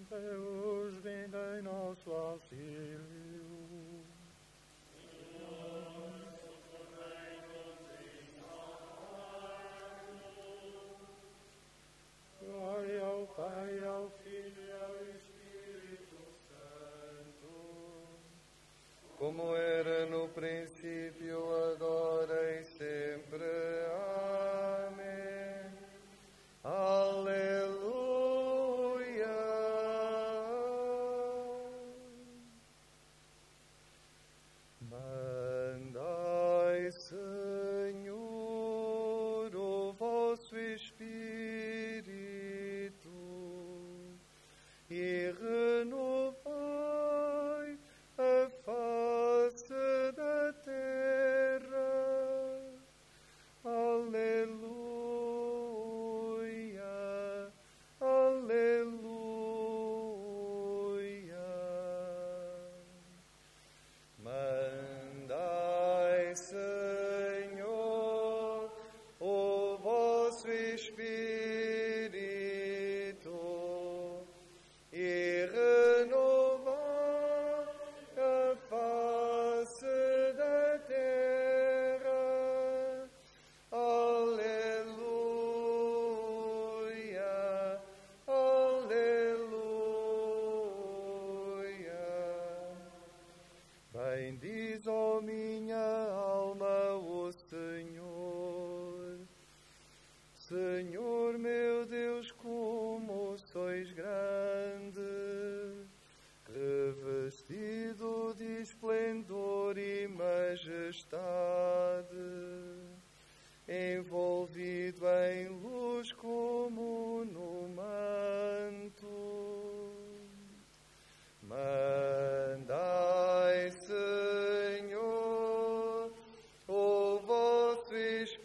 Deus, vinde em nosso auxílio. Glória ao Pai, ao Filho e ao Espírito Santo, como era no princípio, agora e sempre. Amém. Aleluia. Mandai, Senhor, o vosso Espírito e renovai a face da terra. Aleluia, aleluia. Mandai, Senhor, o vosso Espírito e renovai a face da terra. Aleluia, aleluia. Bendiz, ó minha alma, o Senhor. Senhor meu Deus, como sois grande, revestido de esplendor e majestade, envolvido em luz como no manto. Mandai, Senhor, o vosso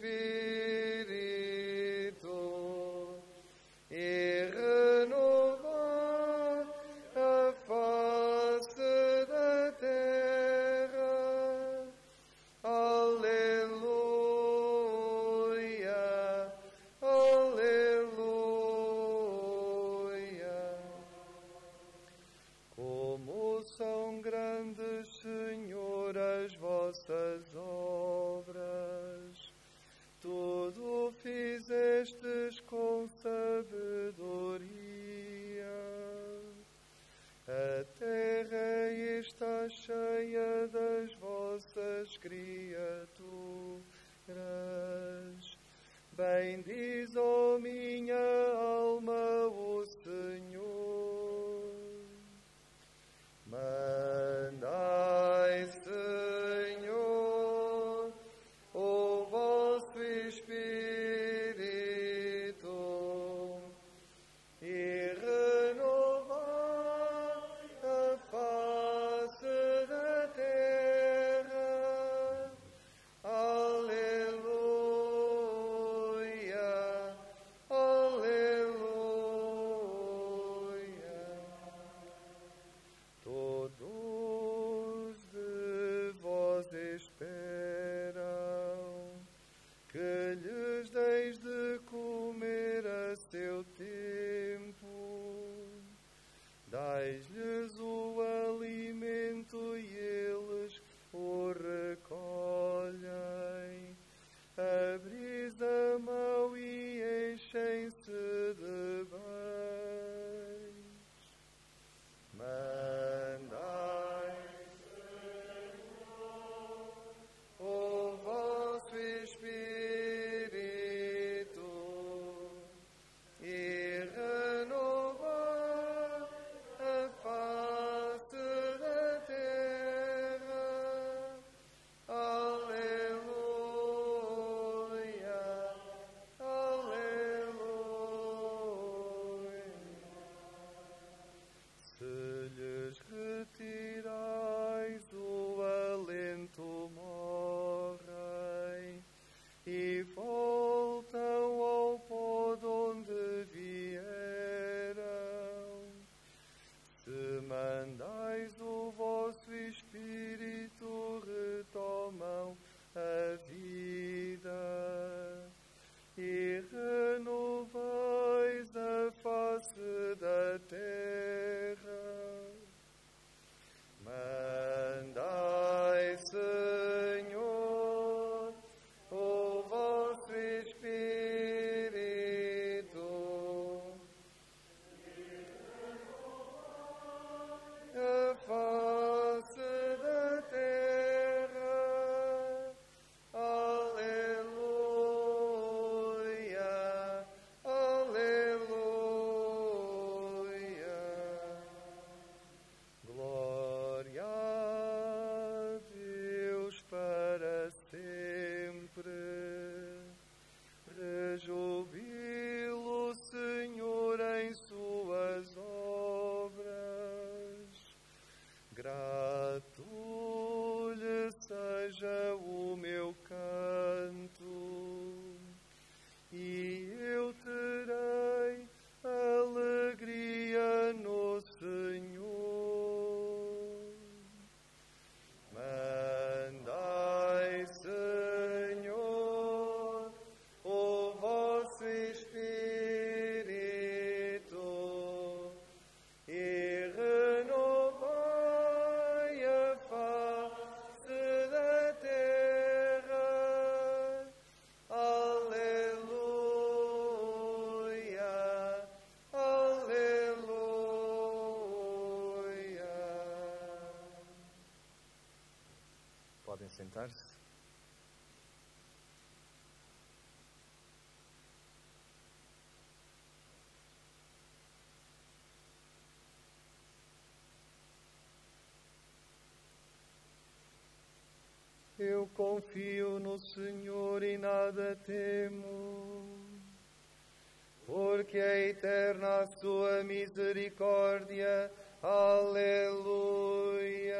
Espírito e renovai a face da terra. Aleluia, aleluia. Como são grandes, Senhor, as vossas obras, tudo fizestes com sabedoria. A terra está cheia das vossas criaturas. Bendiz, ó minha alma, o Senhor. Mandai, Senhor, o vosso Espírito e renovai a face da terra. Aleluia, sentar-se. Eu confio no Senhor e nada temo, porque é eterna a sua misericórdia. Aleluia.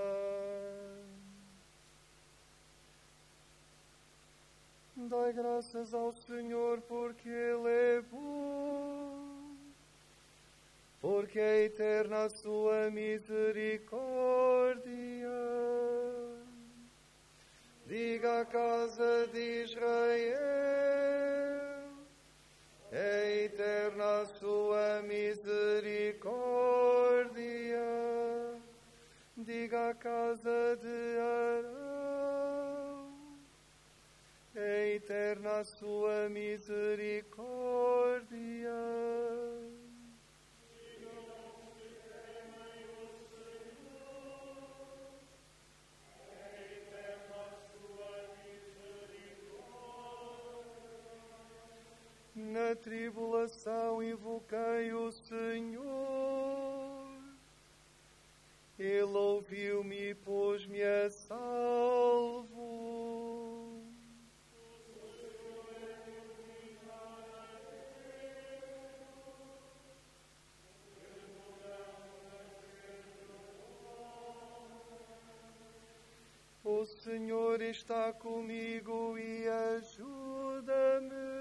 Dai graças ao Senhor, porque Ele é bom, porque é eterna a sua misericórdia. Diga a casa de Israel, é eterna a sua misericórdia. Diga a casa de Arão, é eterna a sua misericórdia. Na tribulação invoquei o Senhor, Ele ouviu-me e pôs-me a salvo. O Senhor está comigo e ajuda-me.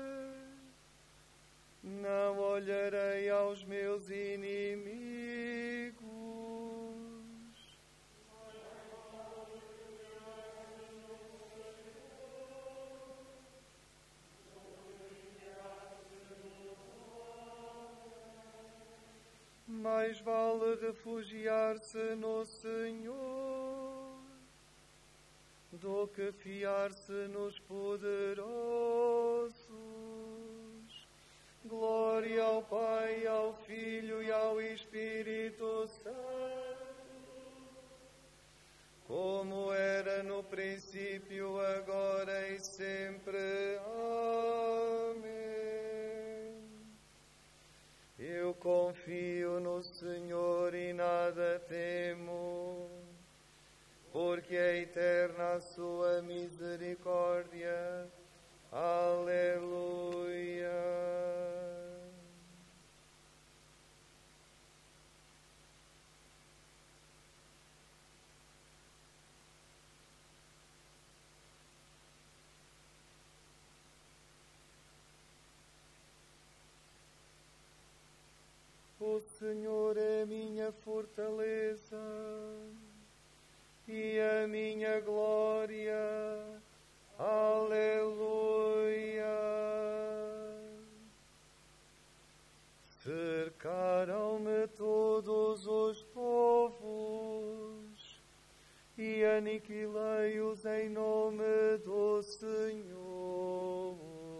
Não olharei aos meus inimigos. Mais vale refugiar-se no Senhor do que fiar-se nos poderosos. Glória ao Pai, ao Filho e ao Espírito Santo, como era no princípio, agora e sempre. Amém. Eu confio no Senhor e nada temo, porque é eterna a sua misericórdia. Aleluia. O Senhor é minha fortaleza e a minha glória. Aleluia. Cercaram-me todos os povos e aniquilei-os em nome do Senhor.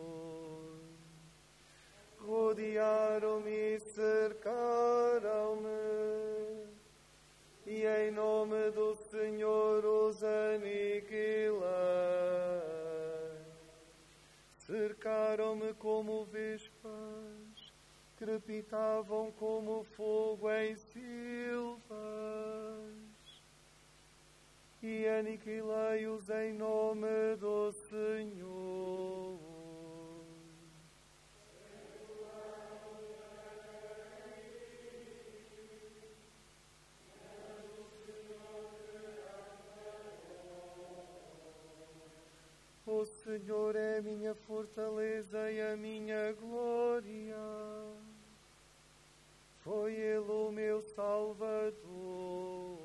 Rodearam-me e cercaram-me, e em nome do Senhor os aniquilei. Cercaram-me como vespas, crepitavam como fogo em silvas, e aniquilei-os em nome do Senhor. O Senhor é minha fortaleza e a minha glória. Foi Ele o meu Salvador.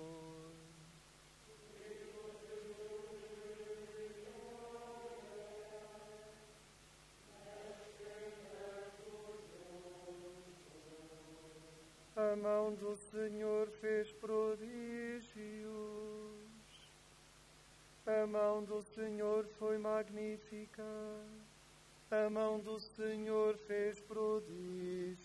A mão do Senhor fez prodígios. A mão do Senhor foi magnífica, a mão do Senhor fez prodígios.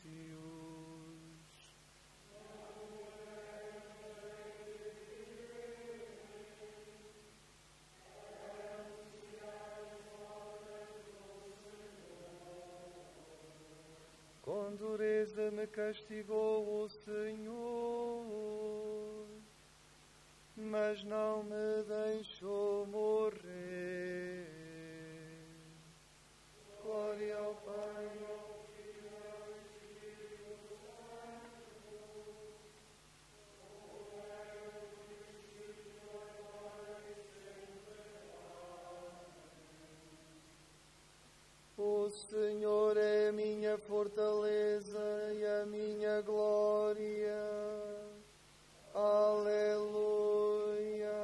dureza me castigou o Senhor, mas não me deixou morrer. Glória ao Pai, ao Filho e ao Espírito Santo, como era no princípio, agora e sempre. O Senhor é a minha fortaleza e a minha glória. Aleluia.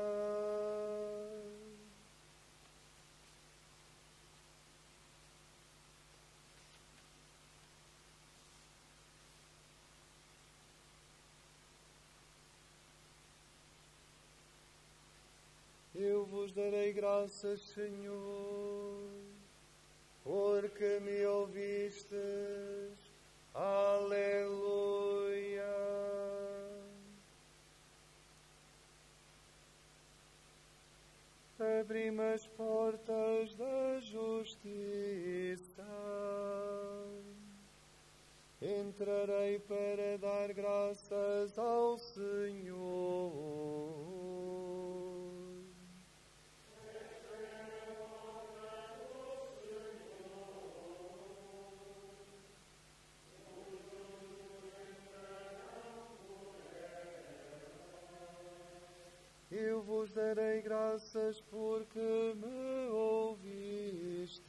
Eu vos darei graças, Senhor, porque me ouvistes. Aleluia. Abri-me as portas da justiça. Entrarei para dar graças ao Senhor. Eu vos darei graças porque me ouvistes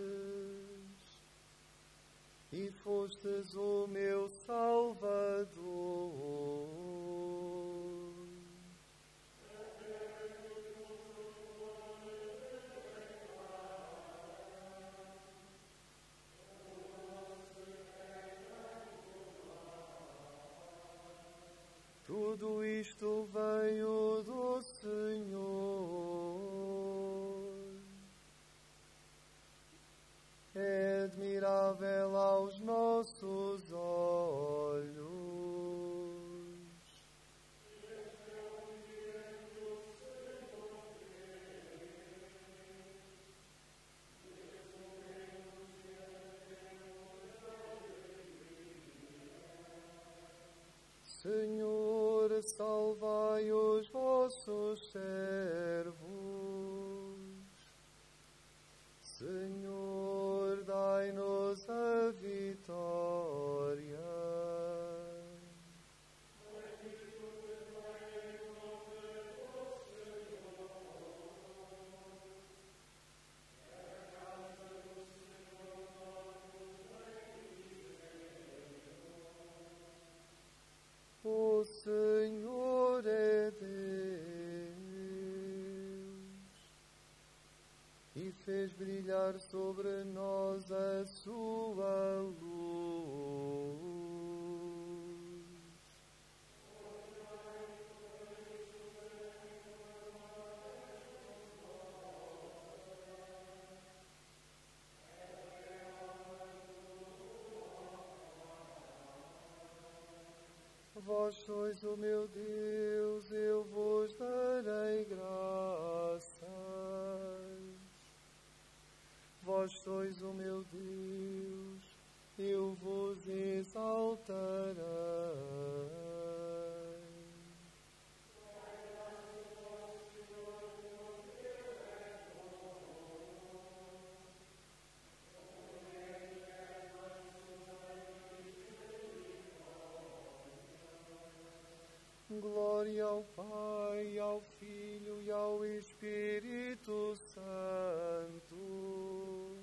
e fostes o meu Salvador. Tudo isto veio do Senhor. É admirável aos nossos olhos. Senhor, salvai os vossos servos. Senhor, dai-nos a vitória. O Senhor é Deus e fez brilhar sobre nós a sua luz. Vós sois o meu Deus, eu vos darei graças. Vós sois o meu Deus, eu vos exaltarei. Glória ao Pai, ao Filho e ao Espírito Santo,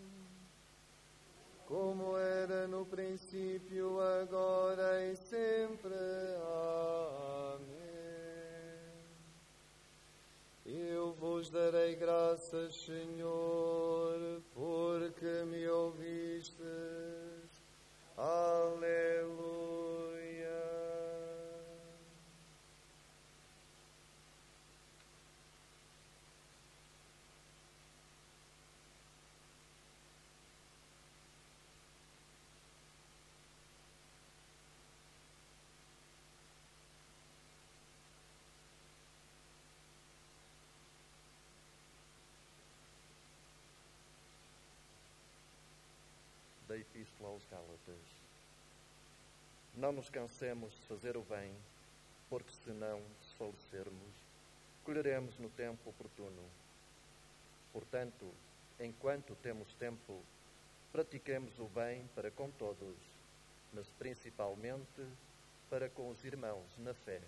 como era no princípio, agora e sempre. Amém. Eu vos darei graças, Senhor, porque me ouvistes. Aleluia. Da Epístola aos Gálatas. Não nos cansemos de fazer o bem, porque se não desfalecermos, colheremos no tempo oportuno. Portanto, enquanto temos tempo, pratiquemos o bem para com todos, mas principalmente para com os irmãos na fé.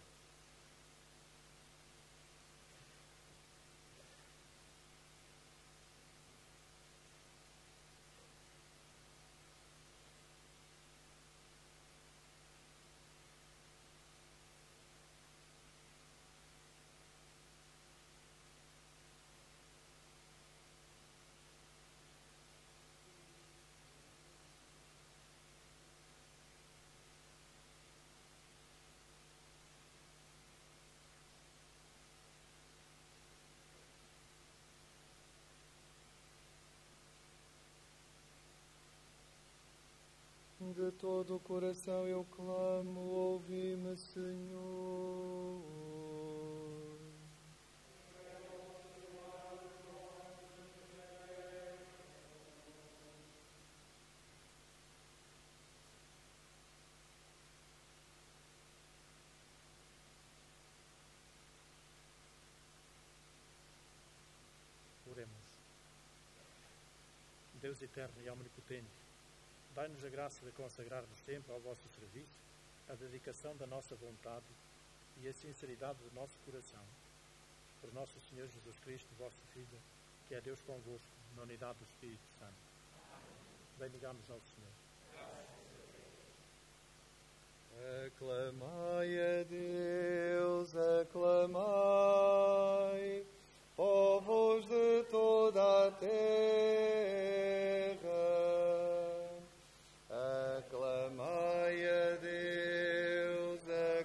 De todo o coração eu clamo, ouvi-me, Senhor. Oremos. Deus eterno e omnipotente, dai-nos a graça de consagrarmos sempre ao vosso serviço a dedicação da nossa vontade e a sinceridade do nosso coração. Por nosso Senhor Jesus Cristo, vosso Filho, que é Deus convosco, na unidade do Espírito Santo. Bendigamos ao Senhor. Aclamai a Deus, aclamai, povos de toda a terra. Aclamai a Deus,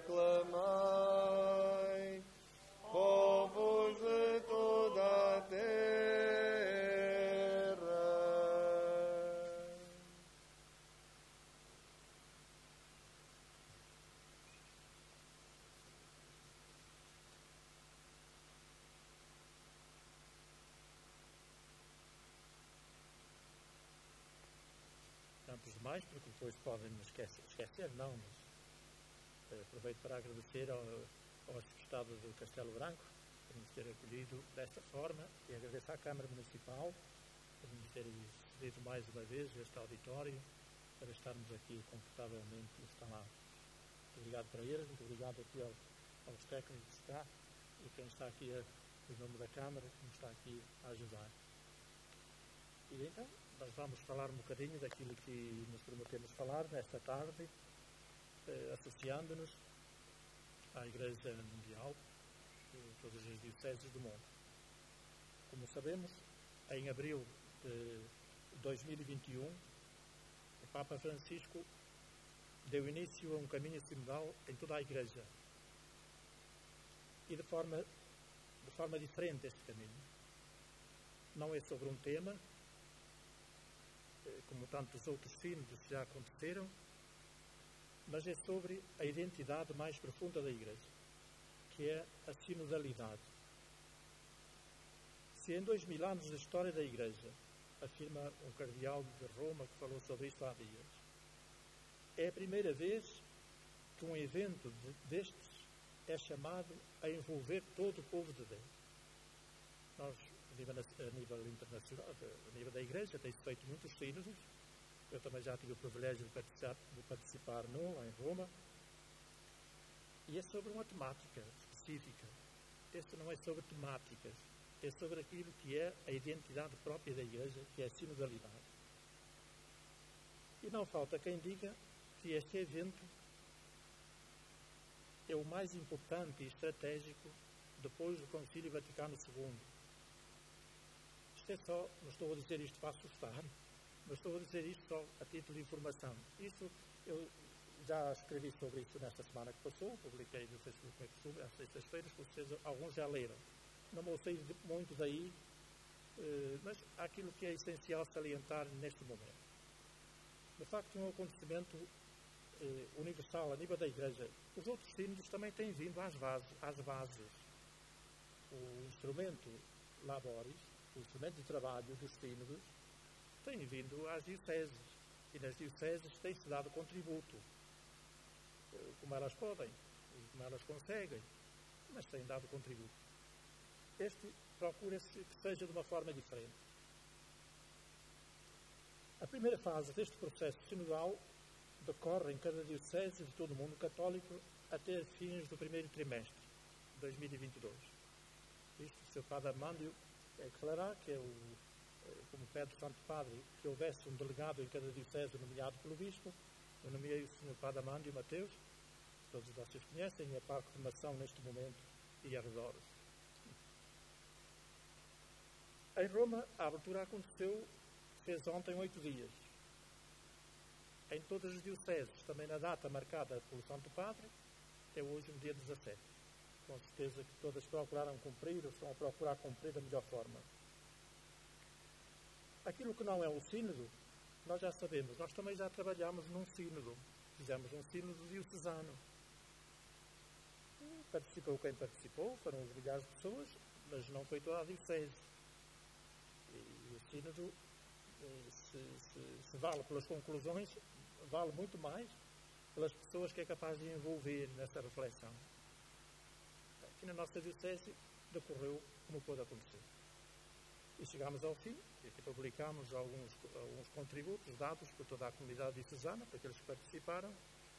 aclamai, povos de toda a terra. Antes de mais, porque depois podem me esquecer, não, mas aproveito para agradecer ao Arcebispo do Castelo Branco por nos ter acolhido desta forma e agradeço à Câmara Municipal por nos ter cedido mais uma vez este auditório para estarmos aqui confortavelmente instalados. Muito obrigado para eles, muito obrigado aqui aos técnicos cá e quem está aqui em nome da Câmara, que nos está aqui a ajudar. E então, nós vamos falar um bocadinho daquilo que nos prometemos falar nesta tarde, associando-nos à Igreja Mundial, todas as dioceses do mundo. Como sabemos, em abril de 2021, o Papa Francisco deu início a um caminho sinodal em toda a Igreja. E de forma diferente este caminho. Não é sobre um tema, como tantos outros sínodos já aconteceram, mas é sobre a identidade mais profunda da Igreja, que é a sinodalidade. Se em 2000 anos da história da Igreja, afirma um cardeal de Roma que falou sobre isto há dias, é a primeira vez que um evento destes é chamado a envolver todo o povo de Deus. Nós, a nível internacional, a nível da Igreja, tem-se feito muitos sínodos. Eu também já tive o privilégio de participar num, lá em Roma. E é sobre uma temática específica. Este não é sobre temáticas. É sobre aquilo que é a identidade própria da Igreja, que é a sinodalidade. E não falta quem diga que este evento é o mais importante e estratégico depois do Concílio Vaticano II. Não estou a dizer isto para assustar, mas estou a dizer isto só a título de informação. Isso, eu já escrevi sobre isso nesta semana que passou, publiquei no Facebook às sextas-feiras, vocês alguns já leram. Não vou sair muito daí, mas há aquilo que é essencial salientar neste momento. De facto, é um acontecimento universal a nível da Igreja. Os outros sínodos também têm vindo às bases. O instrumento laboris, o instrumento de trabalho dos sínodos, tem vindo às dioceses. E nas dioceses tem-se dado contributo. como elas podem, como elas conseguem, mas têm dado contributo. Este procura-se que seja de uma forma diferente. A primeira fase deste processo sinodal decorre em cada diocese de todo o mundo católico até fins do primeiro trimestre de 2022. Isto, o Sr. Padre Armândio declarar que como pede o Santo Padre, que houvesse um delegado em cada diocese nomeado pelo Bispo. Eu nomeei o Sr. Padre Armândio Mateus, todos vocês conhecem, e a par de formação neste momento e arredores. Em Roma, a abertura aconteceu, fez ontem 8 dias. Em todas as dioceses, também na data marcada pelo Santo Padre, é hoje no dia 17. Com certeza que todas procuraram cumprir, ou estão a procurar cumprir da melhor forma. Aquilo que não é o sínodo, nós já sabemos, nós também já trabalhamos num sínodo. Fizemos um sínodo diocesano. Participou quem participou, foram os milhares de pessoas, mas não foi toda a diocese. E o sínodo, se vale pelas conclusões, vale muito mais pelas pessoas que é capaz de envolver nessa reflexão. Aqui na nossa diocese decorreu como pôde acontecer. E chegámos ao fim, e aqui publicámos alguns contributos dados por toda a comunidade diocesana, para aqueles que participaram,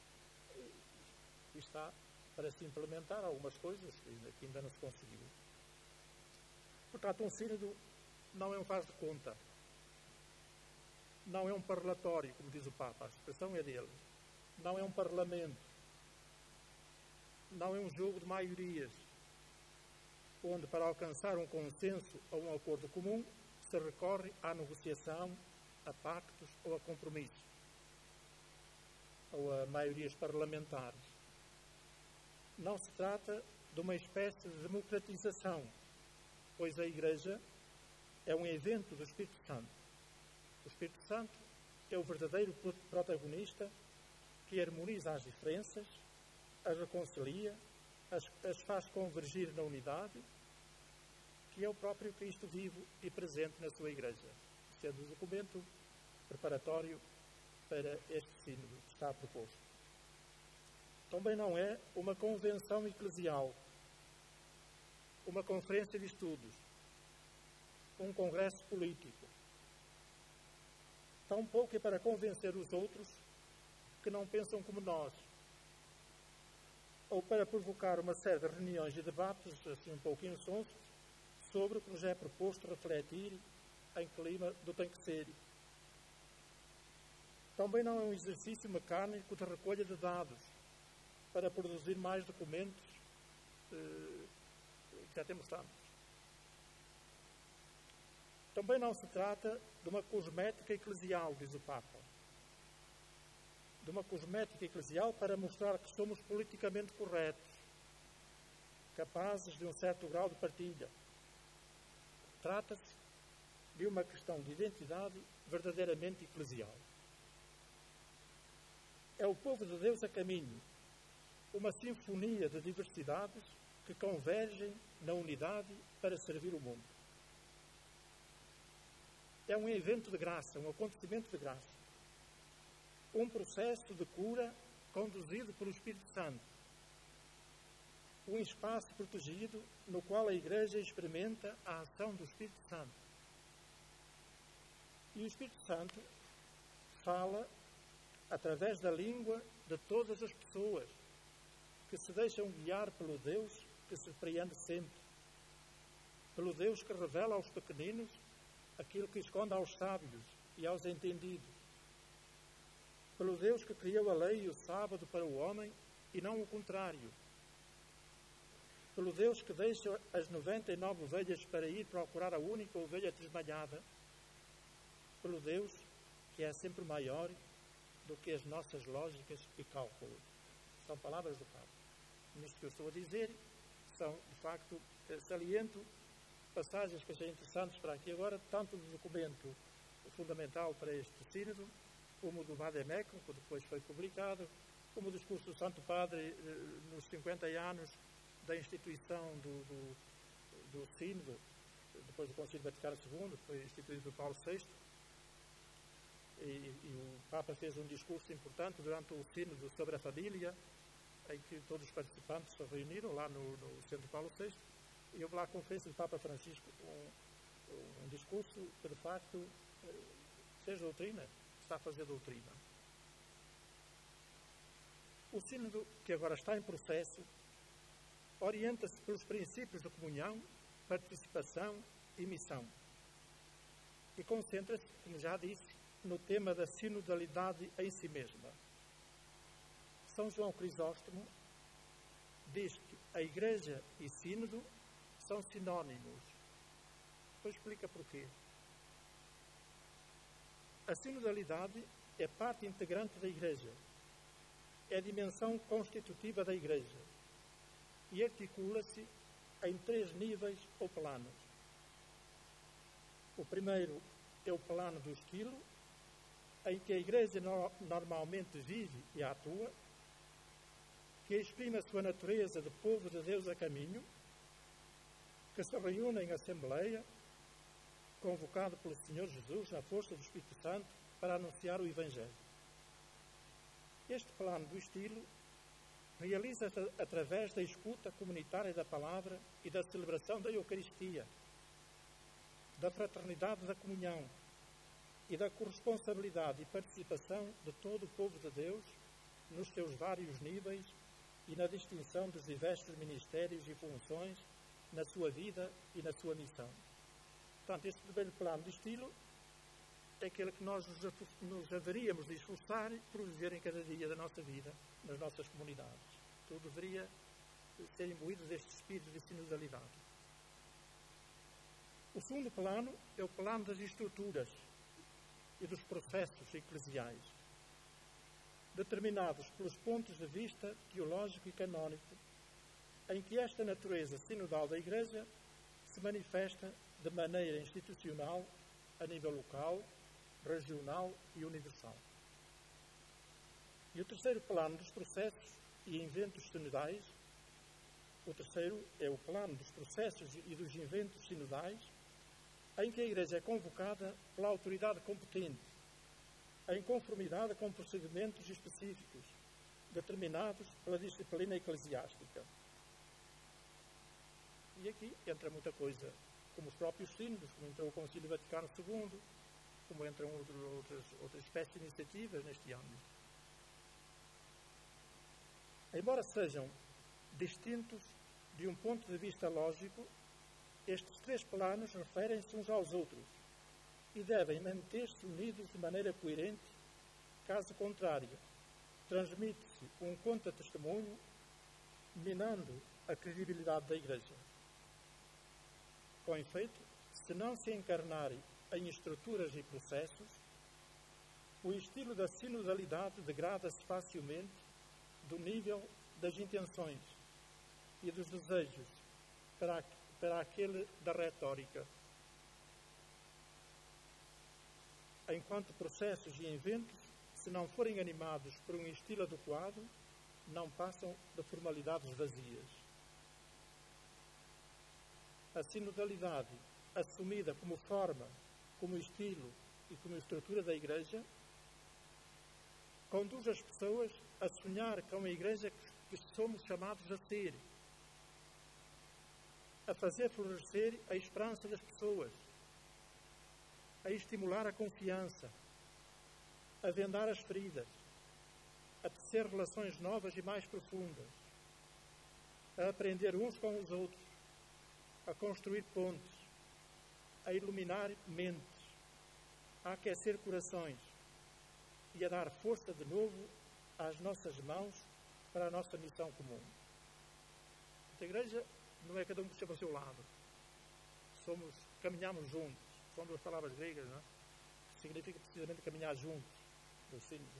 e está para se implementar algumas coisas que ainda não se conseguiu. Portanto, um sínodo não é um faz de conta, não é um parlatório, como diz o Papa, a expressão é dele, não é um parlamento, não é um jogo de maiorias, onde para alcançar um consenso ou um acordo comum se recorre à negociação, a pactos ou a compromissos, ou a maiorias parlamentares. Não se trata de uma espécie de democratização, pois a Igreja é um evento do Espírito Santo. O Espírito Santo é o verdadeiro protagonista que harmoniza as diferenças, as reconcilia, as faz convergir na unidade, que é o próprio Cristo vivo e presente na sua Igreja. Este é o documento preparatório para este sínodo que está proposto. Também não é uma convenção eclesial, uma conferência de estudos, um congresso político. Tampouco é para convencer os outros que não pensam como nós, ou para provocar uma série de reuniões e debates, assim um pouquinho sonsos, sobre o que nos é proposto refletir em clima do tem que ser. Também não é um exercício mecânico de recolha de dados para produzir mais documentos, já temos tantos. Também não se trata de uma cosmética eclesial, diz o Papa. De uma cosmética eclesial para mostrar que somos politicamente corretos, capazes de um certo grau de partilha. Trata-se de uma questão de identidade verdadeiramente eclesial. É o povo de Deus a caminho, uma sinfonia de diversidades que convergem na unidade para servir o mundo. É um evento de graça, um acontecimento de graça. Um processo de cura conduzido pelo Espírito Santo. Um espaço protegido no qual a Igreja experimenta a ação do Espírito Santo. E o Espírito Santo fala através da língua de todas as pessoas que se deixam guiar pelo Deus que se surpreende sempre. Pelo Deus que revela aos pequeninos aquilo que esconde aos sábios e aos entendidos. Pelo Deus que criou a lei e o sábado para o homem e não o contrário. Pelo Deus que deixa as 99 ovelhas para ir procurar a única ovelha desmalhada. Pelo Deus que é sempre maior do que as nossas lógicas e cálculos. São palavras do Papa. Nisto que eu estou a dizer, são, de facto, saliento passagens que achei interessantes para aqui agora, tanto do documento fundamental para este sínodo, como do Vademecum, que depois foi publicado, como o discurso do Santo Padre nos 50 anos da instituição do sínodo, depois do Concílio Vaticano II, que foi instituído por Paulo VI, e o Papa fez um discurso importante durante o sínodo sobre a família, em que todos os participantes se reuniram lá no Centro Paulo VI, e houve lá a conferência do Papa Francisco, um discurso que, de facto, fez doutrina, está a fazer doutrina. O sínodo, que agora está em processo, orienta-se pelos princípios de comunhão, participação e missão. E concentra-se, como já disse, no tema da sinodalidade em si mesma. São João Crisóstomo diz que a Igreja e sínodo são sinónimos. Depois explica porquê. A sinodalidade é parte integrante da Igreja. É a dimensão constitutiva da Igreja e articula-se em 3 níveis ou planos. O primeiro é o plano do estilo, em que a Igreja normalmente vive e atua, que exprime a sua natureza de povo de Deus a caminho, que se reúne em assembleia, convocado pelo Senhor Jesus na força do Espírito Santo para anunciar o Evangelho. Este plano do estilo realiza-se através da escuta comunitária da palavra e da celebração da Eucaristia, da fraternidade da comunhão e da corresponsabilidade e participação de todo o povo de Deus nos seus vários níveis e na distinção dos diversos ministérios e funções na sua vida e na sua missão. Portanto, este primeiro plano de estilo é aquele que nós nos haveríamos de esforçar por viver em cada dia da nossa vida, nas nossas comunidades. Tudo deveria ser imbuído deste espírito de sinodalidade. O segundo plano é o plano das estruturas e dos processos eclesiais, determinados pelos pontos de vista teológico e canónico, em que esta natureza sinodal da Igreja se manifesta de maneira institucional, a nível local, regional e universal. E o terceiro plano dos processos e inventos sinodais, o terceiro é o plano dos processos e dos inventos sinodais, em que a Igreja é convocada pela autoridade competente, em conformidade com procedimentos específicos, determinados pela disciplina eclesiástica. E aqui entra muita coisa, como os próprios sínodos, como entrou o Concílio Vaticano II, como entram outras espécies de iniciativas neste âmbito. Embora sejam distintos de um ponto de vista lógico, estes 3 planos referem-se uns aos outros e devem manter-se unidos de maneira coerente. Caso contrário, transmite-se um contra-testemunho, minando a credibilidade da Igreja. Com efeito, se não se encarnarem em estruturas e processos, o estilo da sinodalidade degrada-se facilmente do nível das intenções e dos desejos para aquele da retórica. Enquanto processos e inventos, se não forem animados por um estilo adequado, não passam de formalidades vazias. A sinodalidade, assumida como forma, como estilo e como estrutura da Igreja, conduz as pessoas a sonhar com a Igreja que somos chamados a ser, a fazer florescer a esperança das pessoas, a estimular a confiança, a vendar as feridas, a tecer relações novas e mais profundas, a aprender uns com os outros, a construir pontes, a iluminar mentes, a aquecer corações e a dar força de novo às nossas mãos para a nossa missão comum. A Igreja não é cada um que chama ao seu lado. Caminhamos juntos. São 2 palavras gregas, não é? Que significa precisamente caminhar juntos. Do sínodo.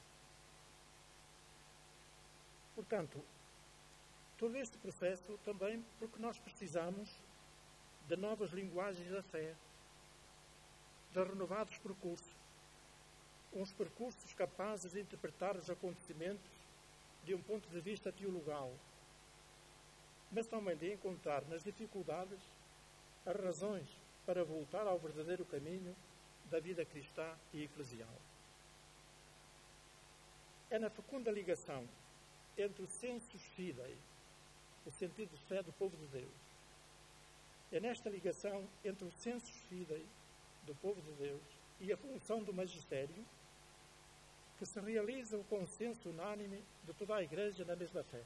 Portanto, todo este processo também porque nós precisamos de novas linguagens da fé, de renovados percursos, uns percursos capazes de interpretar os acontecimentos de um ponto de vista teologal, mas também de encontrar nas dificuldades as razões para voltar ao verdadeiro caminho da vida cristã e eclesial. É na fecunda ligação entre o sensus fidei, o sentido de fé do povo de Deus. É nesta ligação entre o sensus fidei do povo de Deus e a função do magistério que se realiza o consenso unânime de toda a Igreja na mesma fé.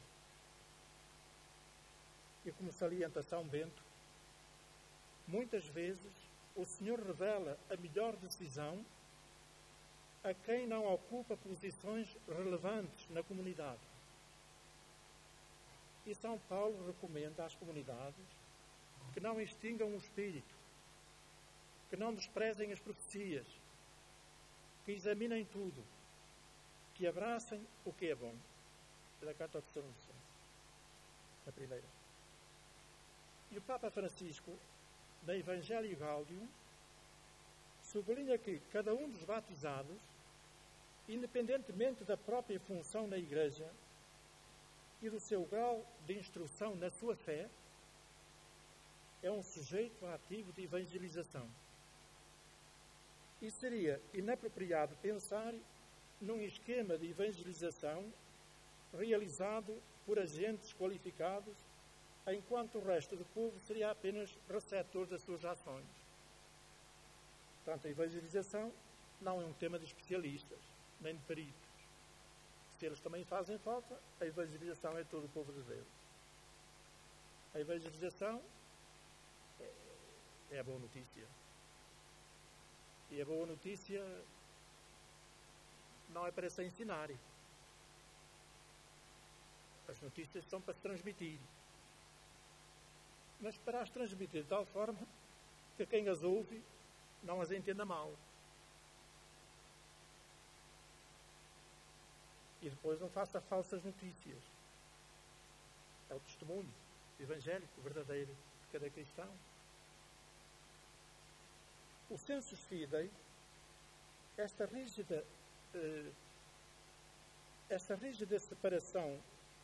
E como salienta São Bento, muitas vezes o Senhor revela a melhor decisão a quem não ocupa posições relevantes na comunidade. E São Paulo recomenda às comunidades que não extingam o espírito, que não desprezem as profecias, que examinem tudo, que abracem o que é bom. É da Carta aos Tessalonicenses, a primeira. E o Papa Francisco, na Evangelii Gaudium, sublinha que cada um dos batizados, independentemente da própria função na Igreja e do seu grau de instrução na sua fé, é um sujeito ativo de evangelização. E seria inapropriado pensar num esquema de evangelização realizado por agentes qualificados, enquanto o resto do povo seria apenas receptor das suas ações. Portanto, a evangelização não é um tema de especialistas, nem de peritos. Se eles também fazem falta, a evangelização é todo o povo de Deus. A evangelização é a boa notícia. E a boa notícia não é para se ensinar. As notícias são para se transmitir. Mas para as transmitir de tal forma que quem as ouve não as entenda mal. E depois não faça falsas notícias. É o testemunho evangélico verdadeiro de cada cristão. O sensus fidei, esta rígida separação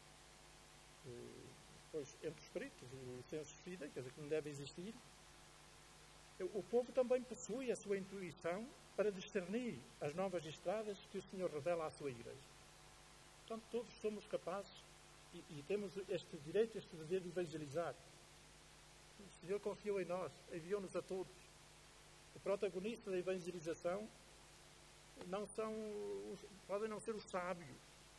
entre os peritos, o sensus fidei, quer dizer, que não deve existir, o povo também possui a sua intuição para discernir as novas estradas que o Senhor revela à sua Igreja. Portanto, todos somos capazes e temos este direito, este dever de evangelizar. O Senhor confiou em nós, enviou-nos a todos. O protagonista da evangelização podem não ser os sábios.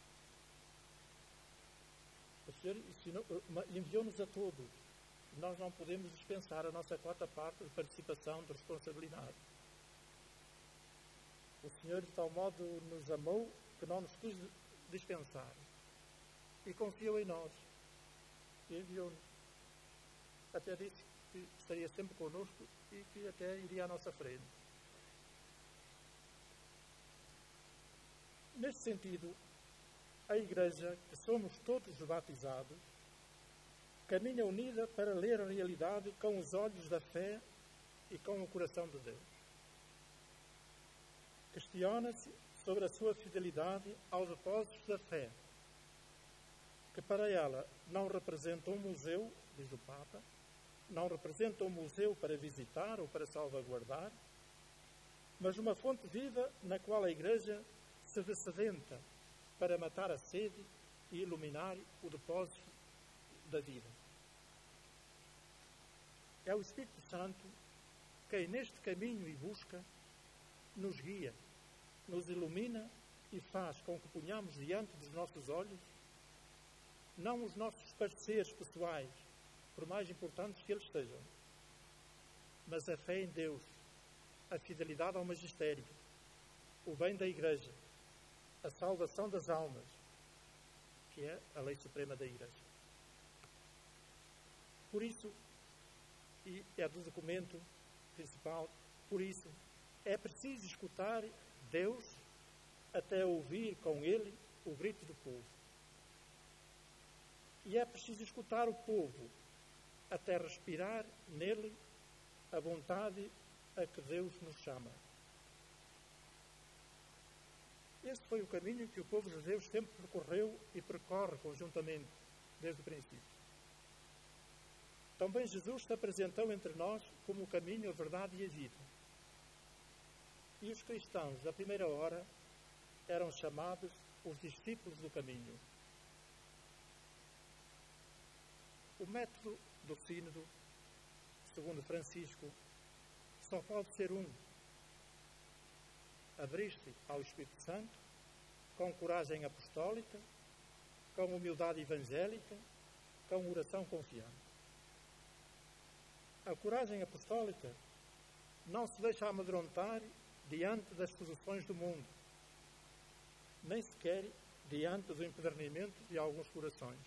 O Senhor enviou-nos a todos. Nós não podemos dispensar a nossa quarta parte de participação, de responsabilidade. O Senhor de tal modo nos amou que não nos quis dispensar. E confiou em nós. E enviou-nos. Até disse que estaria sempre connosco e que até iria à nossa frente. Neste sentido, a Igreja, que somos todos batizados, caminha unida para ler a realidade com os olhos da fé e com o coração de Deus. Questiona-se sobre a sua fidelidade aos depósitos da fé, que para ela não representa um museu, diz o Papa, não representa um museu para visitar ou para salvaguardar, mas uma fonte viva na qual a Igreja se dessedenta para matar a sede e iluminar o depósito da vida. É o Espírito Santo quem neste caminho e busca nos guia, nos ilumina e faz com que ponhamos diante dos nossos olhos não os nossos pareceres pessoais, por mais importantes que eles sejam, mas a fé em Deus, a fidelidade ao magistério, o bem da Igreja, a salvação das almas, que é a lei suprema da Igreja. Por isso, e é do documento principal, por isso, é preciso escutar Deus até ouvir com Ele o grito do povo. E é preciso escutar o povo até respirar nele a vontade a que Deus nos chama. Este foi o caminho que o povo de Deus sempre percorreu e percorre conjuntamente desde o princípio. Também Jesus se apresentou entre nós como o caminho, a verdade e a vida. E os cristãos da primeira hora eram chamados os discípulos do caminho. método do sínodo, segundo Francisco, só pode ser um: abrir-se ao Espírito Santo, com coragem apostólica, com humildade evangélica, com oração confiante. A coragem apostólica não se deixa amedrontar diante das soluções do mundo, nem sequer diante do empedernimento de alguns corações.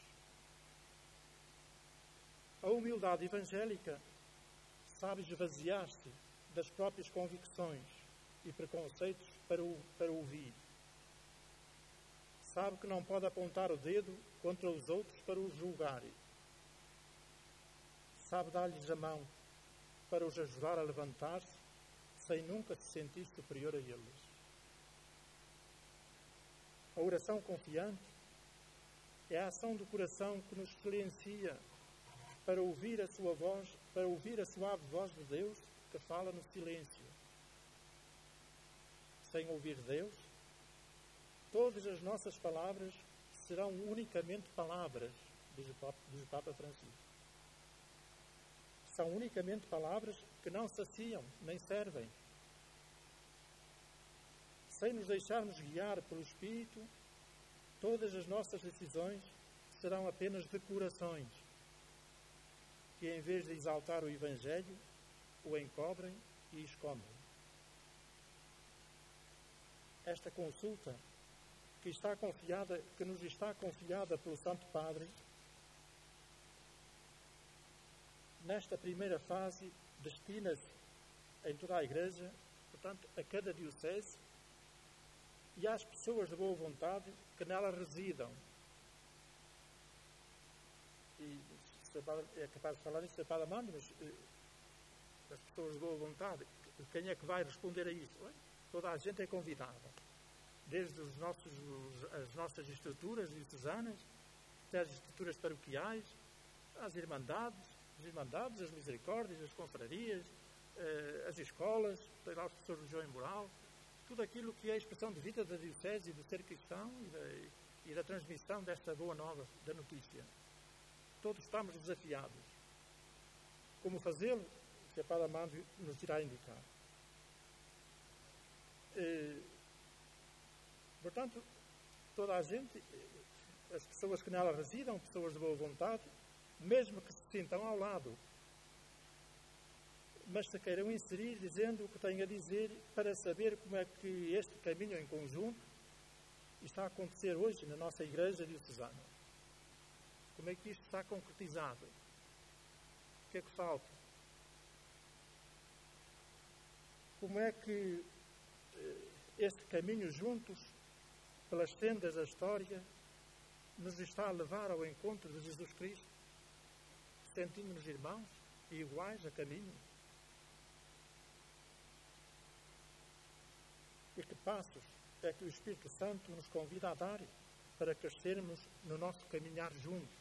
A humildade evangélica sabe esvaziar-se das próprias convicções e preconceitos para ouvir. Sabe que não pode apontar o dedo contra os outros para os julgar. Sabe dar-lhes a mão para os ajudar a levantar-se sem nunca se sentir superior a eles. A oração confiante é a ação do coração que nos silencia para ouvir a sua voz, para ouvir a suave voz de Deus que fala no silêncio. Sem ouvir Deus, todas as nossas palavras serão unicamente palavras, diz o Papa Francisco. São unicamente palavras que não saciam, nem servem. Sem nos deixarmos guiar pelo Espírito, todas as nossas decisões serão apenas decorações, que em vez de exaltar o Evangelho, o encobrem e escondem. Esta consulta que nos está confiada pelo Santo Padre, nesta primeira fase, destina-se em toda a Igreja, portanto, a cada diocese e às pessoas de boa vontade que nela residam. E é capaz de falar isso, é para Amando, mas as pessoas de boa vontade, quem é que vai responder a isso? Toda a gente é convidada, desde as nossas estruturas diocesanas, até as estruturas paroquiais, as irmandades, as misericórdias, as confrarias, as escolas, as pessoas de religião e moral, tudo aquilo que é a expressão de vida da diocese e do ser cristão e da transmissão desta boa nova, da notícia. Todos estamos desafiados. Como fazê-lo? Que a Padre Amando nos irá indicar. Portanto, toda a gente, as pessoas que nela residam, pessoas de boa vontade, mesmo que se sintam ao lado, mas se queiram inserir dizendo o que têm a dizer para saber como é que este caminho em conjunto está a acontecer hoje na nossa Igreja diocesana. Como é que isto está concretizado? O que é que falta? Como é que este caminho juntos, pelas sendas da história, nos está a levar ao encontro de Jesus Cristo, sentindo-nos irmãos e iguais a caminho? E que passos é que o Espírito Santo nos convida a dar para crescermos no nosso caminhar juntos?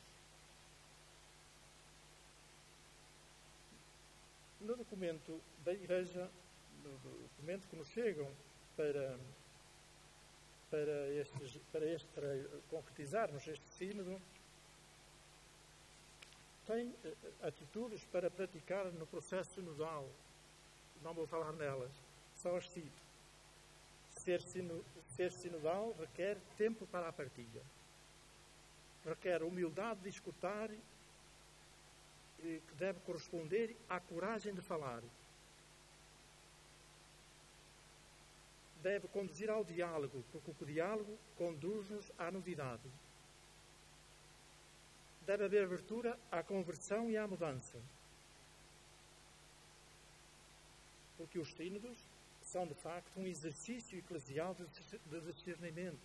No documento da Igreja, no documento que nos chegam para concretizarmos este sínodo, tem atitudes para praticar no processo sinodal. Não vou falar nelas, só as cito. Ser sinodal requer tempo para a partilha. Requer humildade de escutar, que deve corresponder à coragem de falar. Deve conduzir ao diálogo, porque o diálogo conduz-nos à novidade. Deve haver abertura à conversão e à mudança. Porque os sínodos são, de facto, um exercício eclesial de discernimento.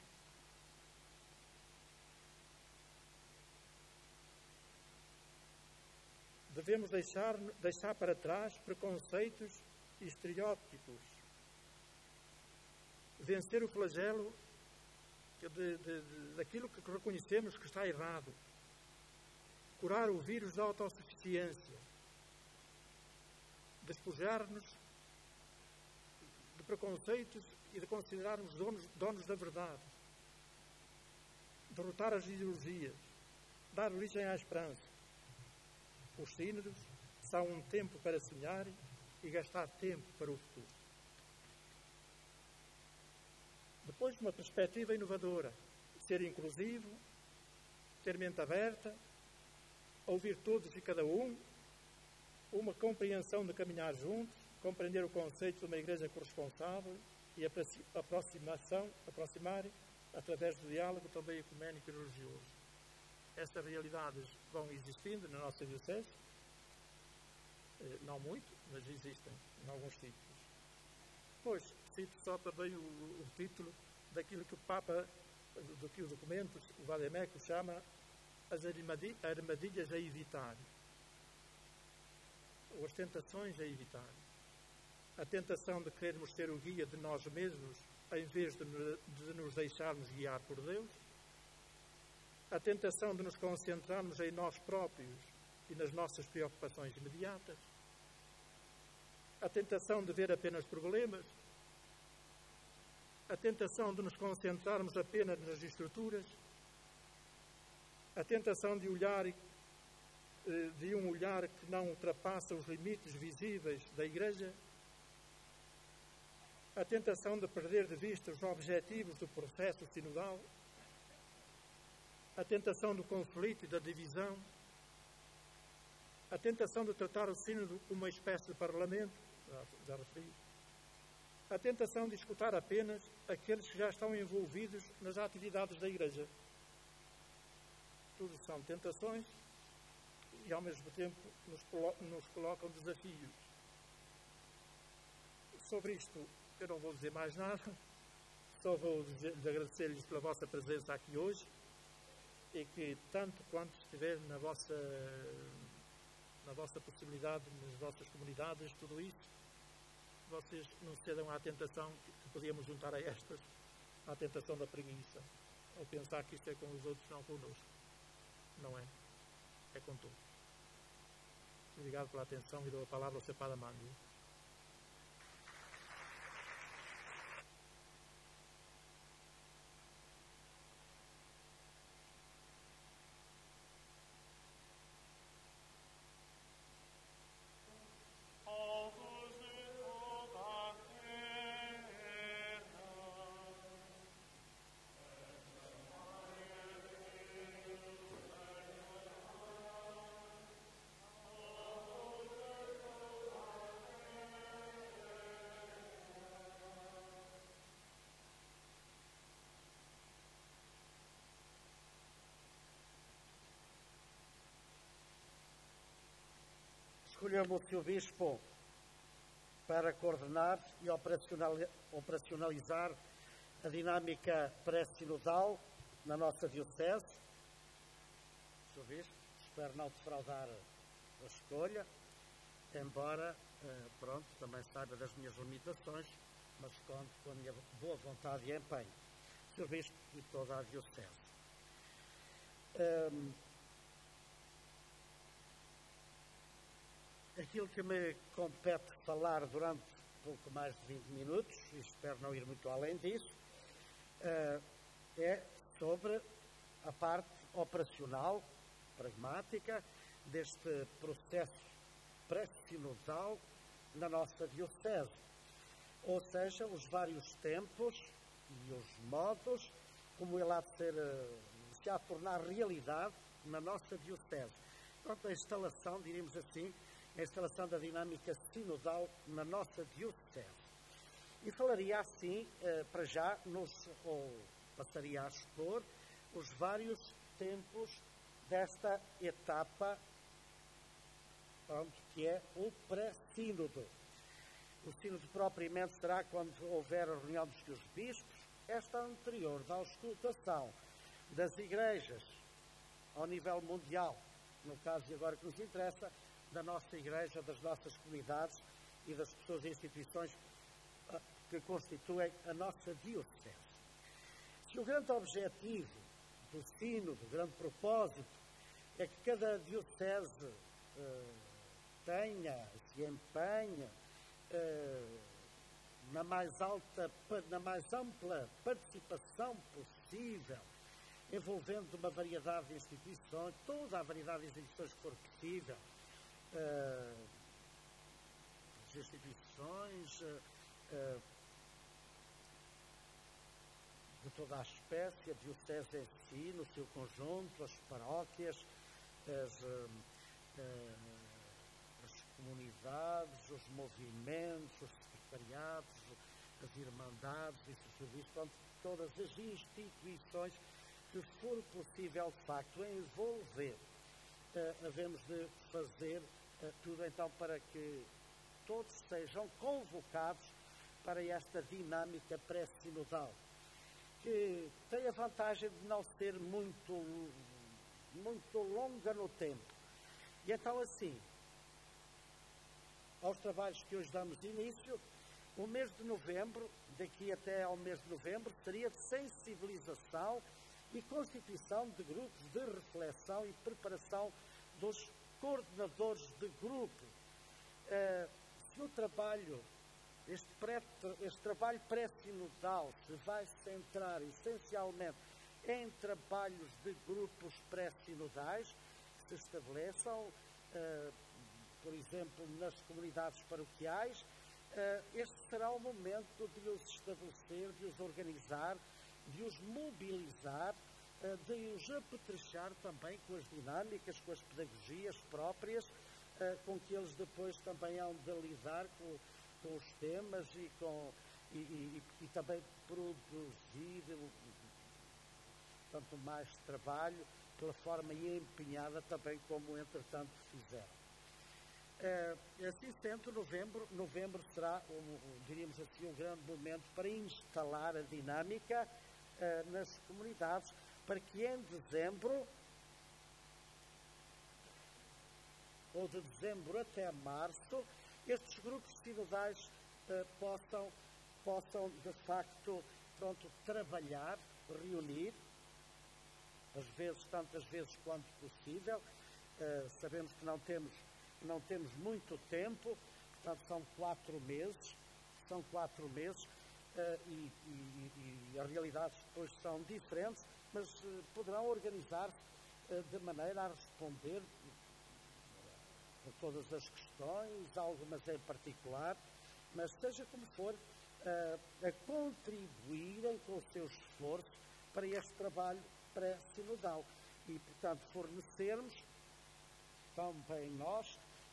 Devemos deixar para trás preconceitos e estereótipos. Vencer o flagelo daquilo que reconhecemos que está errado. Curar o vírus da autossuficiência. Despojar-nos de preconceitos e de considerarmos donos da verdade. Derrotar as ideologias. Dar origem à esperança. Os sínodos são um tempo para sonhar e gastar tempo para o futuro. Depois, uma perspectiva inovadora, ser inclusivo, ter mente aberta, ouvir todos e cada um, uma compreensão de caminhar juntos, compreender o conceito de uma igreja corresponsável e aproximar através do diálogo também ecuménico e religioso. Essas realidades vão existindo na nossa diocese, não muito, mas existem em alguns sítios. Pois, cito só também o título daquilo que o Papa, do que o documento, o Vademeco, chama as armadilhas a evitar, ou as tentações a evitar. A tentação de querermos ser o guia de nós mesmos, em vez de nos deixarmos guiar por Deus. A tentação de nos concentrarmos em nós próprios e nas nossas preocupações imediatas. A tentação de ver apenas problemas. A tentação de nos concentrarmos apenas nas estruturas. A tentação de um olhar que não ultrapassa os limites visíveis da Igreja. A tentação de perder de vista os objetivos do processo sinodal. A tentação do conflito e da divisão. A tentação de tratar o sínodo como uma espécie de parlamento, já referi. A tentação de escutar apenas aqueles que já estão envolvidos nas atividades da Igreja. Tudo são tentações e, ao mesmo tempo, nos colocam desafios. Sobre isto, eu não vou dizer mais nada, só vou agradecer-lhes pela vossa presença aqui hoje e que, tanto quanto estiver na vossa possibilidade, nas vossas comunidades, tudo isso, vocês não cedam à tentação que podíamos juntar a estas, à tentação da preguiça, ou pensar que isto é com os outros, não connosco. Não é. É com todos. Obrigado pela atenção e dou a palavra ao Sr. Padre Amândio. Escolhemos o Sr. Bispo para coordenar e operacionalizar a dinâmica pré-sinodal na nossa diocese. Sr. Bispo, espero não defraudar a escolha, embora, também saiba das minhas limitações, mas conto com a minha boa vontade e empenho. Sr. Bispo e toda a diocese. Aquilo que me compete falar durante pouco mais de 20 minutos, e espero não ir muito além disso, é sobre a parte operacional, pragmática, deste processo pré-sinodal na nossa diocese. Ou seja, os vários tempos e os modos como ele há de se há de tornar realidade na nossa diocese. Portanto, a instalação, diríamos assim, a instalação da dinâmica sinodal na nossa diocese. E falaria assim, para já, ou passaria a expor os vários tempos desta etapa, que é o pré-sínodo. O sínodo propriamente será quando houver a reunião dos bispos, esta anterior da auscultação das igrejas ao nível mundial, no caso e agora que nos interessa, da nossa igreja, das nossas comunidades e das pessoas e instituições que constituem a nossa diocese. Se o grande objetivo do sínodo, o grande propósito, é que cada diocese tenha, se empenhe na mais ampla participação possível, envolvendo uma variedade de instituições, toda a variedade de instituições que for possível, as instituições de toda a espécie, a diocese em si, no seu conjunto, as paróquias, as comunidades, os movimentos, os secretariados, as irmandades, todas as instituições que for possível, de facto, envolver. Havemos de fazer tudo, então, para que todos sejam convocados para esta dinâmica pré-sinodal, que tem a vantagem de não ser muito longa no tempo. E então, assim, aos trabalhos que hoje damos início, o mês de novembro, daqui até ao mês de novembro, seria de sensibilização e constituição de grupos de reflexão e preparação dos coordenadores de grupo. Se o trabalho, este trabalho pré-sinodal se vai centrar essencialmente em trabalhos de grupos pré-sinodais que se estabeleçam, por exemplo, nas comunidades paroquiais, este será o momento de os estabelecer, de os organizar, de os mobilizar, de os apetrechar também com as dinâmicas, com as pedagogias próprias, com que eles depois também hão de lidar com os temas e também produzir tanto mais trabalho pela forma empenhada também como entretanto fizeram. Assim sendo, novembro será, diríamos assim, um grande momento para instalar a dinâmica nas comunidades, para que em dezembro, ou de dezembro até março, estes grupos sinodais possam de facto, trabalhar, reunir, tantas vezes quanto possível. Sabemos que não temos muito tempo, portanto são 4 meses, e as realidades depois são diferentes, mas poderão organizar-se de maneira a responder a todas as questões, algumas em particular, mas seja como for, a contribuírem com o seu esforço para este trabalho pré-sinodal e, portanto, fornecermos também nós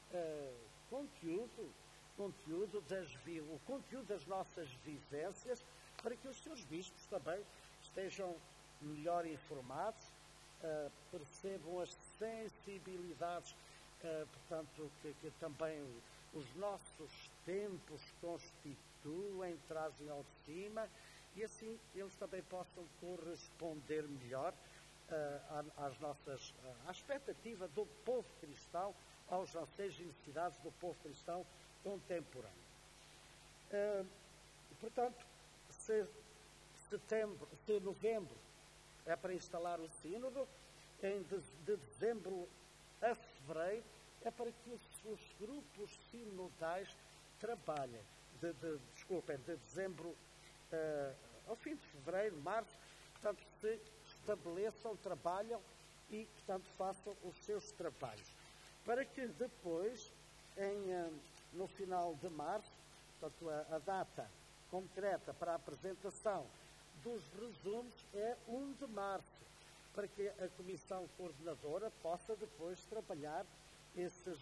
conteúdo das nossas vivências, para que os seus bispos também estejam melhor informados, percebam as sensibilidades, portanto, que também os nossos tempos constituem, trazem ao de cima, e assim eles também possam corresponder melhor à expectativa do povo cristão, aos anseios e necessidades do povo cristão contemporâneo. Portanto, se novembro é para instalar o sínodo, de dezembro a fevereiro é para que os grupos sinodais trabalhem, de dezembro ao fim de fevereiro, março, portanto, se estabeleçam, trabalham e, portanto, façam os seus trabalhos. Para que depois, no final de março, portanto, a data concreta para a apresentação dos resumos é 1 de março, para que a Comissão Coordenadora possa depois trabalhar esses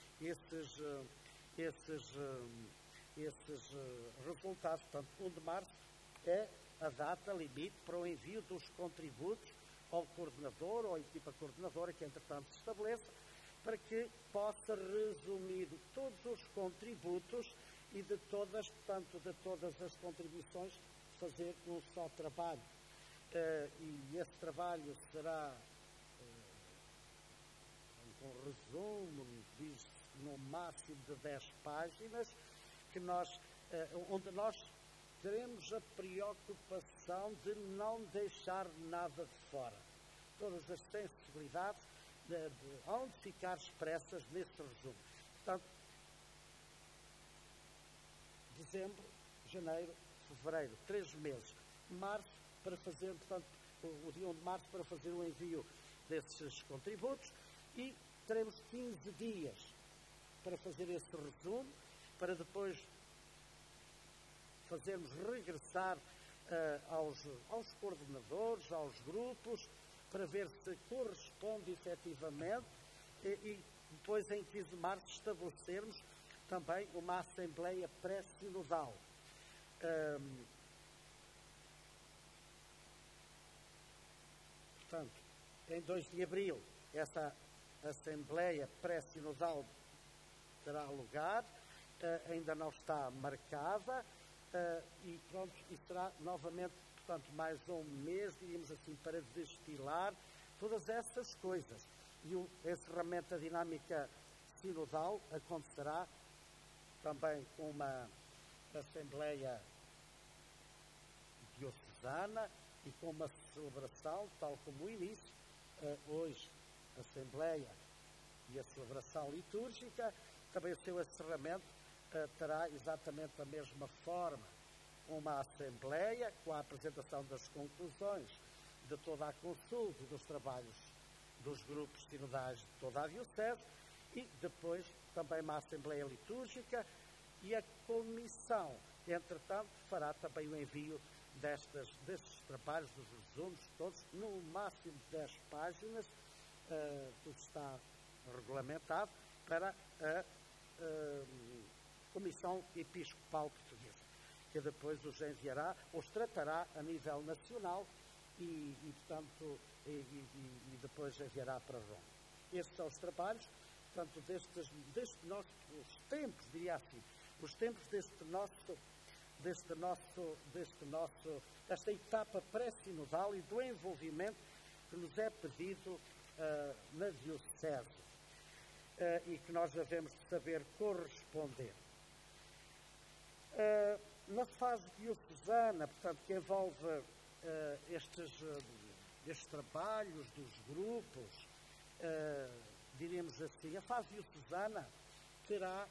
resultados. Portanto, 1 de março é a data limite para o envio dos contributos ao coordenador ou à equipa coordenadora que, entretanto, se estabeleça, para que possa resumir todos os contributos e de todas as contribuições fazer um só trabalho. E esse trabalho será um resumo, diz no máximo de 10 páginas, onde nós teremos a preocupação de não deixar nada de fora. Todas as sensibilidades hão de ficar expressas nesse resumo. Portanto, dezembro, janeiro, fevereiro, 3 meses. Março, para fazer, portanto, o dia 1 de março, para fazer o envio desses contributos, e teremos 15 dias para fazer esse resumo, para depois fazermos regressar aos coordenadores, aos grupos, para ver se corresponde efetivamente e depois em 15 de março estabelecermos também uma Assembleia Pré-Sinodal. Portanto, em 2 de abril, essa Assembleia Pré-Sinodal terá lugar, ainda não está marcada, e pronto, e será novamente, portanto, mais um mês, diríamos assim, para destilar todas essas coisas. E o encerramento da dinâmica sinodal acontecerá também com uma Assembleia Diocesana e com uma celebração, tal como o início, hoje, a Assembleia e a celebração litúrgica, também o seu encerramento terá exatamente a mesma forma, uma Assembleia com a apresentação das conclusões de toda a consulta e dos trabalhos dos grupos sinodais de toda a Diocese e depois também uma Assembleia litúrgica e a Comissão, entretanto, fará também o envio destes trabalhos, dos resumos todos, no máximo de 10 páginas, tudo está regulamentado, para a Comissão Episcopal Portuguesa, que depois os enviará, os tratará a nível nacional e portanto, e depois enviará para Roma. Estes são os trabalhos, portanto, os tempos, diria assim, os tempos desta etapa pré-sinodal e do envolvimento que nos é pedido na Diocese e que nós devemos saber corresponder. Na fase diocesana, portanto, que envolve estes trabalhos dos grupos, diríamos assim, a fase diocesana terá,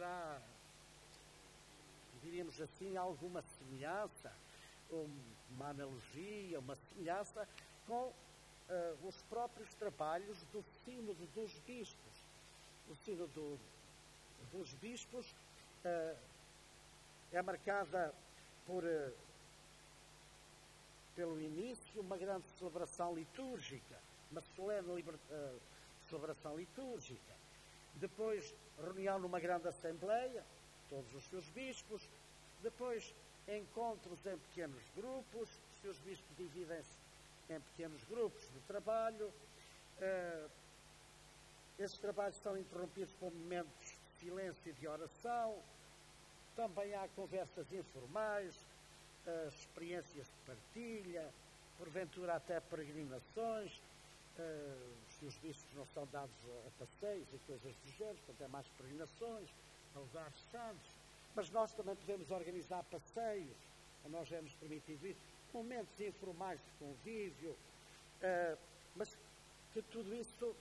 diríamos assim, alguma semelhança, uma analogia, uma semelhança com os próprios trabalhos do Sínodo dos Bispos. O Sínodo dos Bispos é marcada pelo início, uma grande celebração litúrgica, uma solene celebração litúrgica. Depois, reunião numa grande assembleia, todos os seus bispos. Depois, encontros em pequenos grupos, os seus bispos dividem-se em pequenos grupos de trabalho. Esses trabalhos são interrompidos com momentos de silêncio e de oração. Também há conversas informais, experiências de partilha, porventura até peregrinações. Se os bispos não são dados a passeios e coisas do género, portanto é mais peregrinações, a lugares santos. Mas nós também podemos organizar passeios, nós é-nos permitido isso, momentos informais de convívio, mas que tudo isso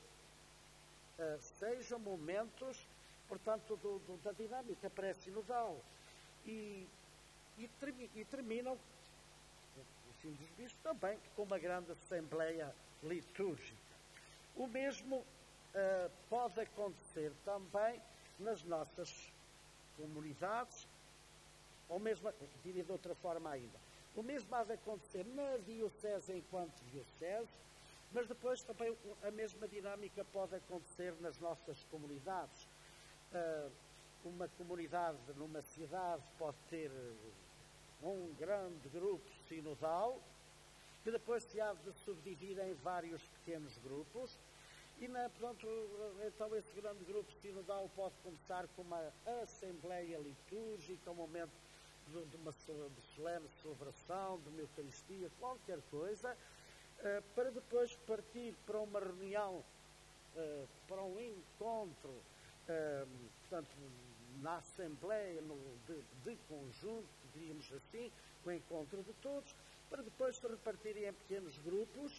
sejam momentos, portanto, da dinâmica pré-sinodal. E terminam, o fim dos bispos, também com uma grande assembleia litúrgica. O mesmo pode acontecer também nas nossas comunidades, ou mesmo, diria de outra forma ainda, o mesmo há de acontecer na Diocese enquanto Diocese, mas depois também a mesma dinâmica pode acontecer nas nossas comunidades. Uma comunidade numa cidade pode ter um grande grupo sinodal, que depois se há de subdividir em vários pequenos grupos, e pronto, então esse grande grupo sinodal pode começar com uma assembleia litúrgica, um momento de uma solene celebração, de uma Eucaristia, qualquer coisa, para depois partir para uma reunião, para um encontro, portanto, na Assembleia de conjunto, diríamos assim, o encontro de todos, para depois se repartirem em pequenos grupos,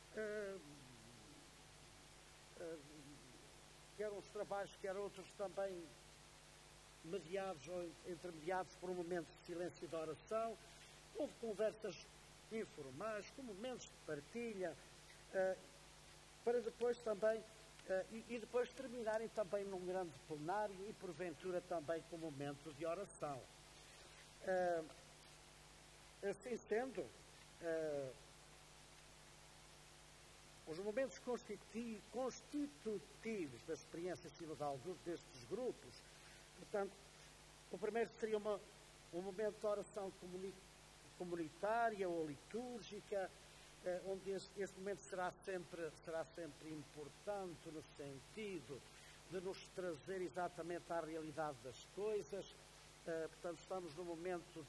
quer uns trabalhos, quer outros também mediados ou intermediados por um momento de silêncio e de oração, houve conversas informais, com momentos de partilha, para depois também e depois terminarem também num grande plenário e porventura também com momentos de oração. Assim sendo, os momentos constitutivos da experiência sinodal destes grupos, portanto, o primeiro seria um momento de oração comunitária ou litúrgica, onde este momento será sempre importante no sentido de nos trazer exatamente à realidade das coisas. Portanto, estamos num momento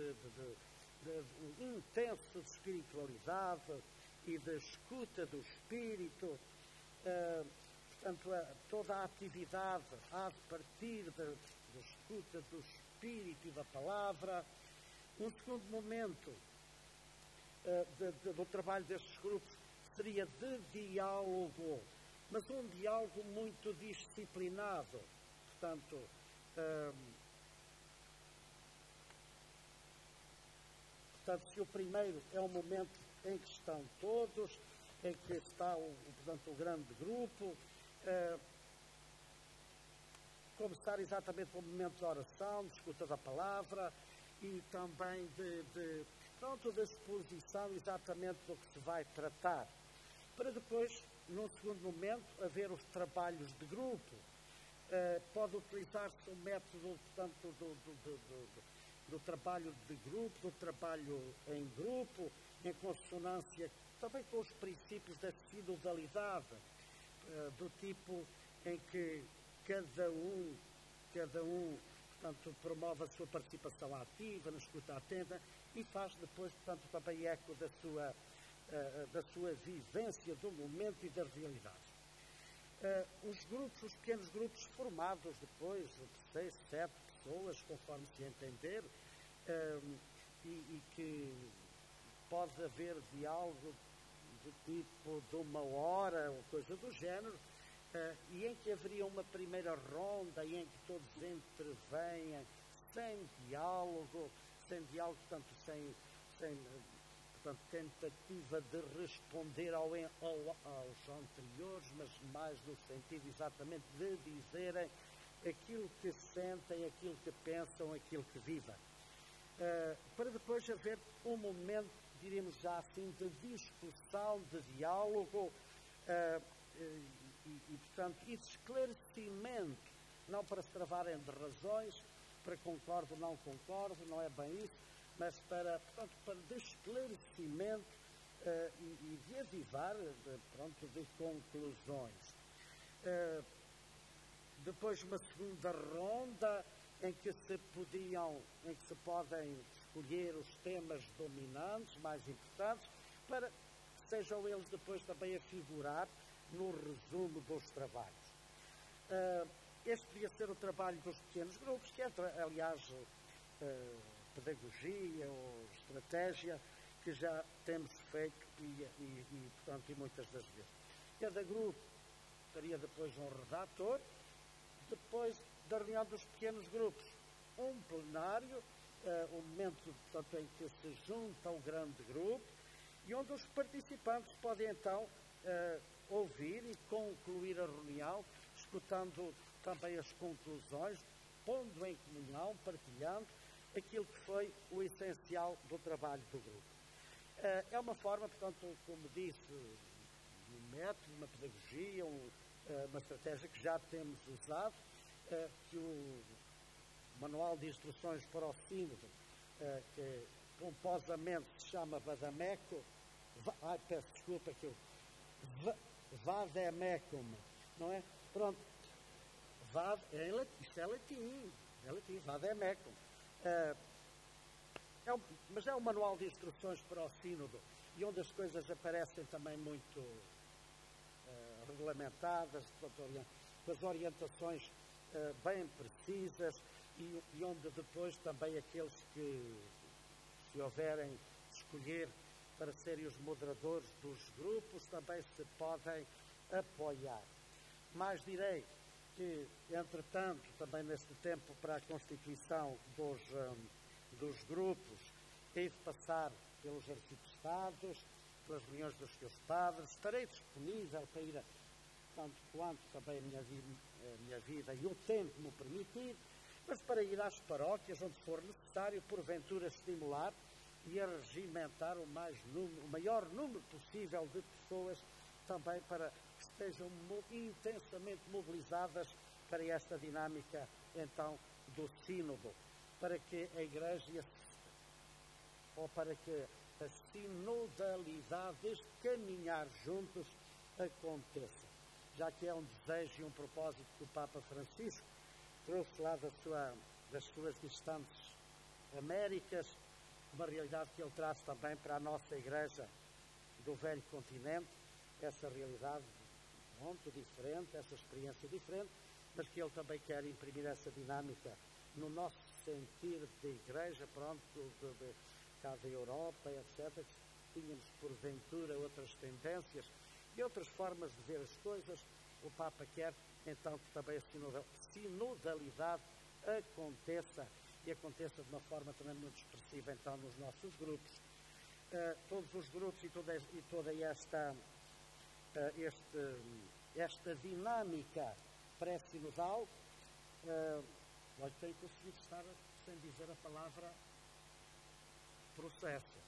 de intenso de espiritualidade e de escuta do Espírito. Portanto, toda a atividade há de partir da escuta do Espírito e da Palavra. Um segundo momento do trabalho destes grupos seria de diálogo, mas um diálogo muito disciplinado. Portanto, se o primeiro é um momento em que estão todos, em que está portanto, o grande grupo, começar exatamente com o momento de oração, de escuta da palavra e também de exposição exatamente do que se vai tratar. Para depois, num segundo momento, haver os trabalhos de grupo. Pode utilizar-se o método, portanto, do trabalho de grupo, do trabalho em grupo, em consonância também com os princípios da sinodalidade, do tipo em que cada um, portanto, promove a sua participação ativa, na escuta atenta e faz depois, portanto, também eco da sua vivência do momento e da realidade. Os pequenos grupos formados depois de 6, 7 pessoas, conforme se entender, e que pode haver diálogo do tipo de 1 hora ou coisa do género, e em que haveria uma primeira ronda e em que todos intervenham sem diálogo, portanto, sem tentativa de responder aos anteriores, mas mais no sentido exatamente de dizerem aquilo que sentem, aquilo que pensam, aquilo que vivem. Para depois haver um momento, diríamos já assim, de discussão, de diálogo portanto, e de esclarecimento, não para se travarem de razões, para concordo, não é bem isso, mas para de esclarecimento e de avivar, de conclusões. Depois uma segunda ronda em que se podem escolher os temas dominantes, mais importantes, para que sejam eles depois também a figurar no resumo dos trabalhos. Este podia ser o trabalho dos pequenos grupos, que é, aliás, pedagogia ou estratégia que já temos feito portanto, muitas das vezes. Cada grupo teria depois um redator, depois da reunião dos pequenos grupos, um plenário, um momento, portanto, em que se junta o grande grupo e onde os participantes podem então ouvir e concluir a reunião, escutando também as conclusões, pondo em comunhão, partilhando aquilo que foi o essencial do trabalho do grupo. É uma forma, portanto, como disse, um método, uma pedagogia, uma estratégia que já temos usado, que o Manual de Instruções para o Sínodo, que pomposamente se chama Vadameco, peço desculpa que eu... Vademecum, não é? Pronto. Isto é latim, Vademecum. Mas é um manual de instruções para o sínodo, e onde as coisas aparecem também muito regulamentadas, com as orientações bem precisas, e onde depois também aqueles que se houverem de escolher para serem os moderadores dos grupos também se podem apoiar. Mais direi que, entretanto, também neste tempo para a constituição dos grupos, hei de passar pelos arciprestados, pelas reuniões dos seus padres, estarei disponível para ir tanto quanto também a minha vida e o tempo me permitir, mas para ir às paróquias onde for necessário, porventura estimular e arregimentar o maior número possível de pessoas também para que estejam intensamente mobilizadas para esta dinâmica, então, do sínodo, para que a Igreja, ou para que a sinodalidade, este caminhar juntos, aconteça. Já que é um desejo e um propósito que o Papa Francisco trouxe lá das suas distantes Américas, uma realidade que ele traz também para a nossa Igreja do velho continente, essa realidade muito diferente, essa experiência diferente, mas que ele também quer imprimir essa dinâmica no nosso sentir de Igreja, pronto, cá da Europa, etc., que tínhamos porventura outras tendências e outras formas de ver as coisas. O Papa quer então que também a sinodalidade aconteça, e aconteça de uma forma também muito expressiva então nos nossos grupos. Todos os grupos e toda esta dinâmica pré-sinodal, olha, tenho conseguido estar sem dizer a palavra processo.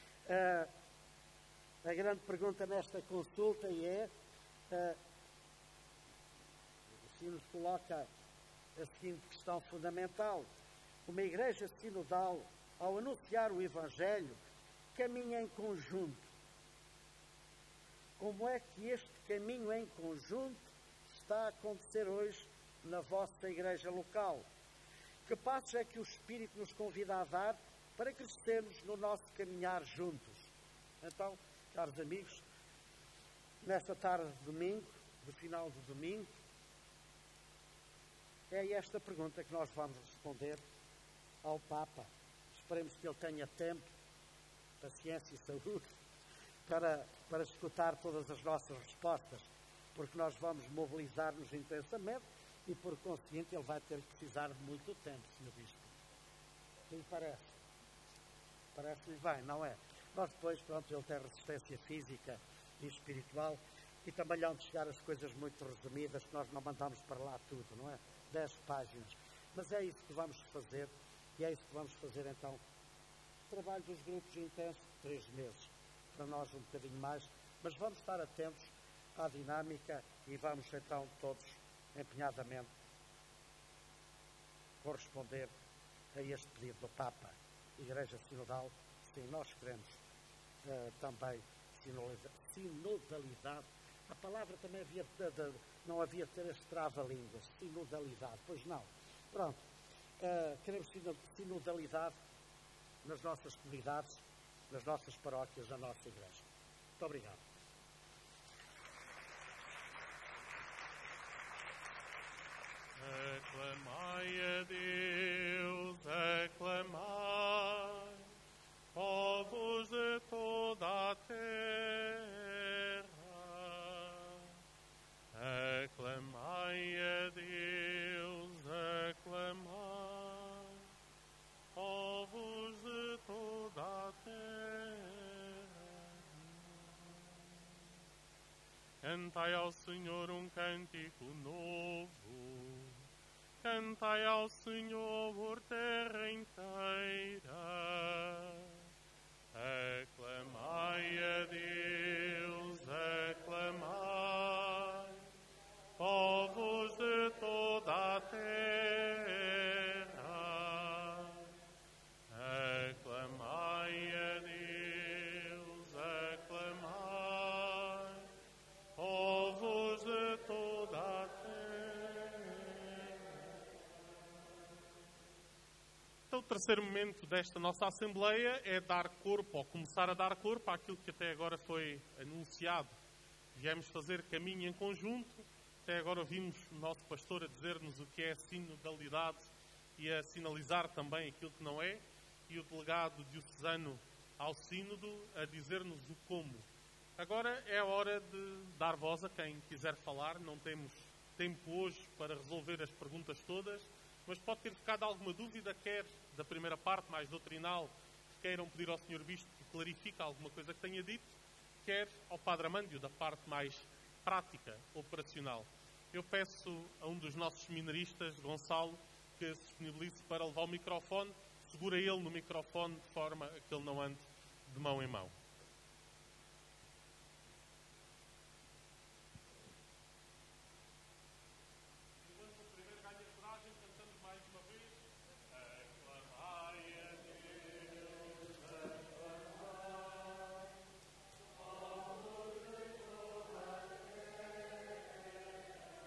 A grande pergunta nesta consulta é, se nos coloca a seguinte questão fundamental: uma Igreja sinodal, ao anunciar o Evangelho, caminha em conjunto. Como é que este caminho em conjunto está a acontecer hoje na vossa Igreja local? Que passos é que o Espírito nos convida a dar para crescermos no nosso caminhar juntos? Então, caros amigos, nesta tarde de domingo, do final de domingo, é esta pergunta que nós vamos responder ao Papa. Esperemos que ele tenha tempo, paciência e saúde para escutar todas as nossas respostas, porque nós vamos mobilizar-nos intensamente e, por conseguinte, ele vai ter que precisar de muito tempo, Sr. Bispo. O que lhe parece? Parece-lhe bem, não é? Nós depois, pronto, ele tem resistência física e espiritual, e também lhe hão de chegar as coisas muito resumidas, que nós não mandamos para lá tudo, não é? 10 páginas. Mas é isso que vamos fazer, e é isso que vamos fazer então. Trabalho dos grupos intensos, 3 meses. Para nós um bocadinho mais, mas vamos estar atentos à dinâmica e vamos então todos empenhadamente corresponder a este pedido do Papa. Igreja Sinodal, sim, nós queremos também sinodalidade. A palavra também não havia de ter este trava-línguas, sinodalidade, pois não. Pronto, queremos sinodalidade nas nossas comunidades, nas nossas paróquias, na nossa Igreja. Muito obrigado. Aclamai a Deus, aclamai, povos de toda a terra. Aclamai a Deus, aclamai, povos de toda a terra. Cantai ao Senhor um cântico novo. Cantai ao Senhor, terra inteira. Aclamai a Deus, aclamai, povos de toda a terra. Aclamai a Deus, aclamai, povos de toda a terra. Então, o terceiro momento desta nossa Assembleia é dar corpo, ou começar a dar corpo àquilo que até agora foi anunciado. Viemos fazer caminho em conjunto. Até agora ouvimos o nosso pastor a dizer-nos o que é a sinodalidade e a sinalizar também aquilo que não é. E o delegado diocesano ao sínodo a dizer-nos o como. Agora é a hora de dar voz a quem quiser falar. Não temos tempo hoje para resolver as perguntas todas, mas pode ter ficado alguma dúvida, quer da primeira parte mais doutrinal, que queiram pedir ao Sr. Bispo que clarifique alguma coisa que tenha dito, quer ao Padre Amândio, da parte mais prática, operacional. Eu peço a um dos nossos seminaristas, Gonçalo, que se disponibilize para levar o microfone, segura ele no microfone de forma a que ele não ande de mão em mão. Enquanto o primeiro ganha coragem, cantamos mais uma vez. Aclamai a Deus, aclamai, amor de toda a terra.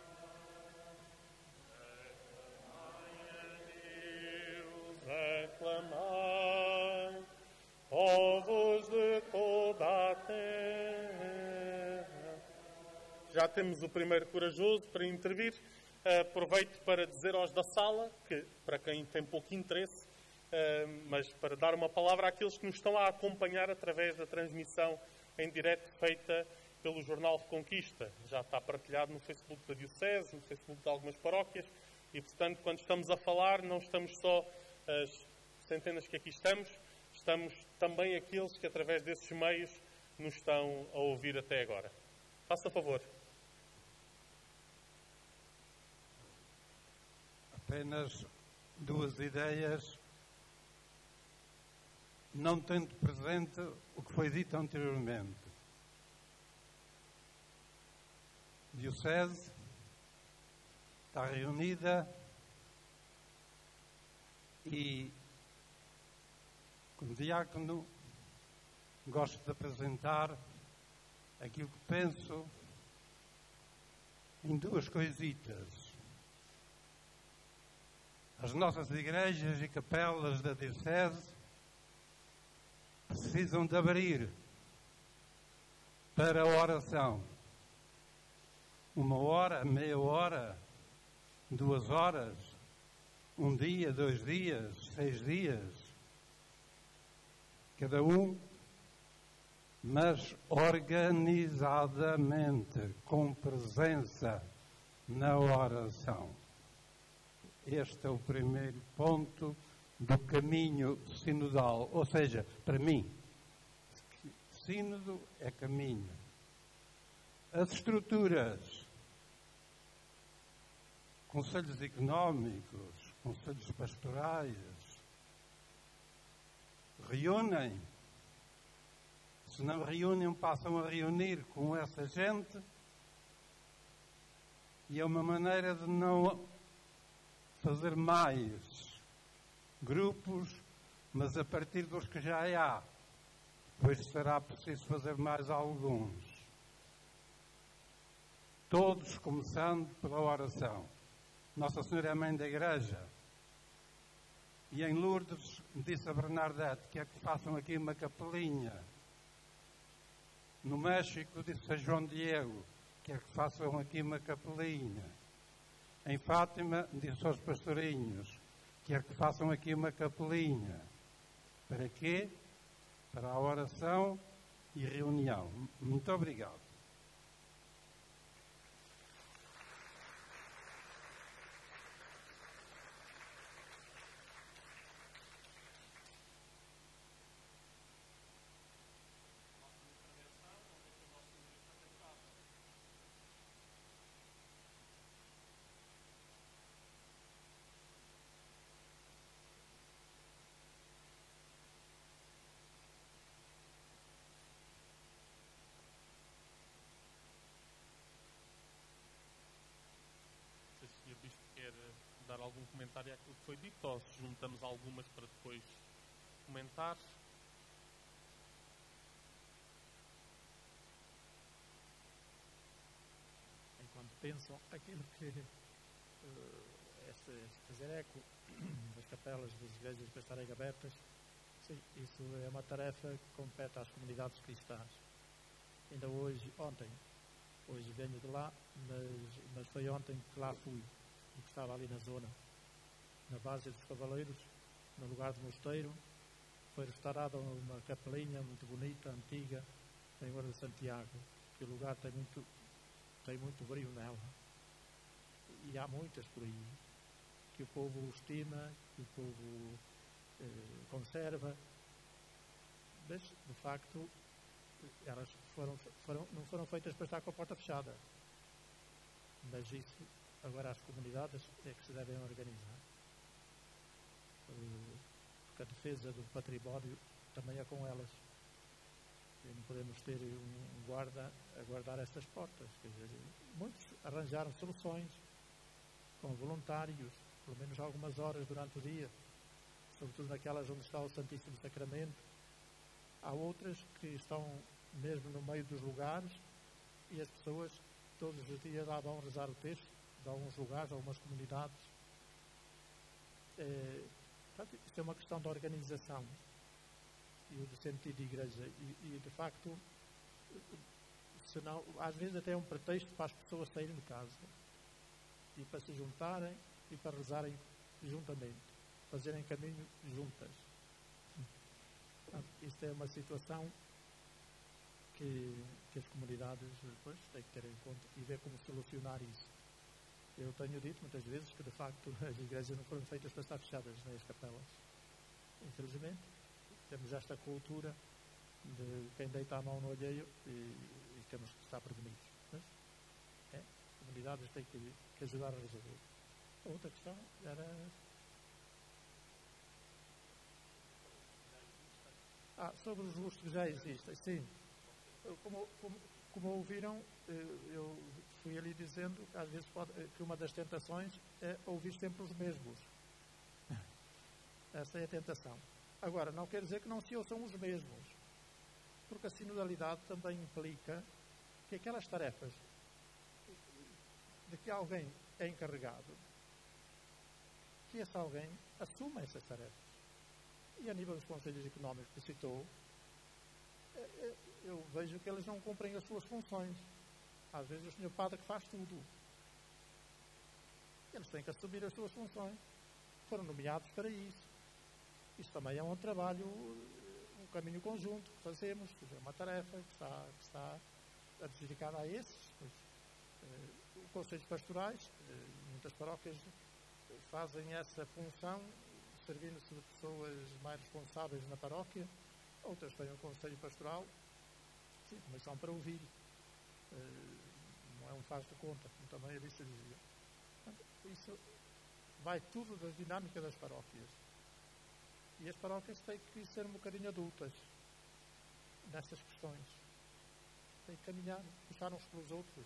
Aclamai, povos de toda a terra. Já temos o primeiro corajoso para intervir. Aproveito para dizer aos da sala, que para quem tem pouco interesse, mas para dar uma palavra àqueles que nos estão a acompanhar através da transmissão em direto feita pelo Jornal Reconquista. Já está partilhado no Facebook da Diocese, no Facebook de algumas paróquias, e portanto, quando estamos a falar, não estamos só as centenas que aqui estamos também aqueles que através desses meios nos estão a ouvir até agora. Faça favor. Apenas duas ideias, não tendo presente o que foi dito anteriormente. A Diocese está reunida e, como diácono, gosto de apresentar aquilo que penso em duas coisitas. As nossas igrejas e capelas da Diocese precisam de abrir para a oração. 1 hora, meia hora, 2 horas, 1 dia, 2 dias, 6 dias. Cada um, mas organizadamente, com presença na oração. Este é o primeiro ponto do caminho sinodal. Ou seja, para mim, sínodo é caminho. As estruturas, conselhos económicos, conselhos pastorais, reúnem. Se não reúnem, passam a reunir com essa gente. E é uma maneira de não fazer mais grupos, mas a partir dos que já há. Depois será preciso fazer mais alguns. Todos começando pela oração. Nossa Senhora é a Mãe da Igreja. E em Lourdes disse a Bernadette que é que façam aqui uma capelinha. No México disse a João Diego que é que façam aqui uma capelinha. Em Fátima disse aos pastorinhos que é que façam aqui uma capelinha. Para quê? Para a oração e reunião. Muito obrigado. Dar algum comentário àquilo que foi dito, ou se juntamos algumas para depois comentar. Enquanto pensam aquilo que fazer eco das capelas das igrejas para estarem abertas, sim, isso é uma tarefa que compete às comunidades cristãs. Ainda hoje venho de lá, mas foi ontem que lá fui. Que estava ali na zona, na base dos Cavaleiros, no lugar do mosteiro, foi restaurada uma capelinha muito bonita, antiga, em Senhor de Santiago, que o lugar tem muito brilho nela. E há muitas por aí, que o povo estima, que o povo conserva, mas, de facto, elas não foram feitas para estar com a porta fechada. Mas isso, agora as comunidades é que se devem organizar. Porque a defesa do património também é com elas. E não podemos ter um guarda a guardar estas portas. Quer dizer, muitos arranjaram soluções com voluntários, pelo menos algumas horas durante o dia, sobretudo naquelas onde está o Santíssimo Sacramento. Há outras que estão mesmo no meio dos lugares e as pessoas todos os dias lá vão rezar o texto de alguns lugares, algumas comunidades. Portanto, isto é uma questão de organização e de sentido de igreja e de facto, senão, às vezes até é um pretexto para as pessoas saírem de casa e para se juntarem e para rezarem juntamente, fazerem caminho juntas. Portanto, isto é uma situação que as comunidades depois têm que ter em conta e ver como solucionar isso. Eu tenho dito muitas vezes que de facto as igrejas não foram feitas para estar fechadas, nem as capelas. Infelizmente, temos esta cultura de quem deita a mão no alheio e temos que estar prevenidos. Mas as comunidades têm que ajudar a resolver. A outra questão era... sobre os rustos que já existem, sim. Como ouviram, eu fui ali dizendo que às vezes que uma das tentações é ouvir sempre os mesmos. Essa é a tentação. Agora, não quer dizer que não se ouçam os mesmos, porque a sinodalidade também implica que aquelas tarefas de que alguém é encarregado, que esse alguém assuma essas tarefas. E a nível dos conselhos económicos que citou, eu vejo que eles não cumprem as suas funções. Às vezes o senhor padre que faz tudo. Eles têm que assumir as suas funções. Foram nomeados para isso. Isso também é um trabalho, um caminho conjunto que fazemos. É uma tarefa que está adjudicada a esses. Os conselhos pastorais, muitas paróquias fazem essa função, servindo-se de pessoas mais responsáveis na paróquia. Outras têm um conselho pastoral, sim, mas são para ouvir. Não é um faz de conta, como também a Bíblia dizia. Portanto, isso vai tudo da dinâmica das paróquias. E as paróquias têm que ser um bocadinho adultas nessas questões. Têm que caminhar, puxar uns pelos outros.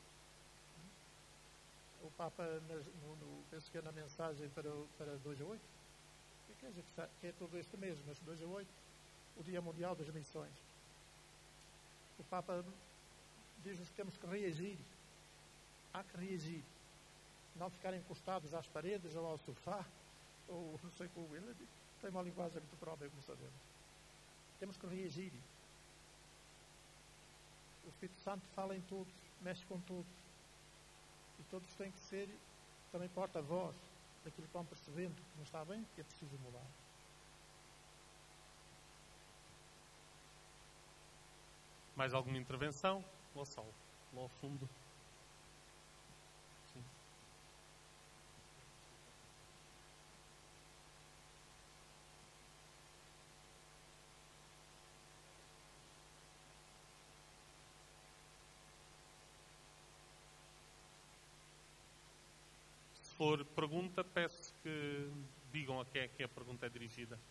O Papa, penso que é na mensagem para 2 a 8, que é todo este mês, mas 2 a 8, o Dia Mundial das Missões. O Papa diz-nos que temos que reagir. Há que reagir. Não ficar encostados às paredes ou ao sofá, ou não sei como ele tem uma linguagem muito própria, como sabemos. Temos que reagir. O Espírito Santo fala em todos, mexe com todos. E todos têm que ser também porta-voz daquilo que vão percebendo que não está bem, que é preciso mudar. Mais alguma intervenção? Gonçalo, lá ao fundo. Sim. Se for pergunta, peço que digam a quem é que a pergunta é dirigida.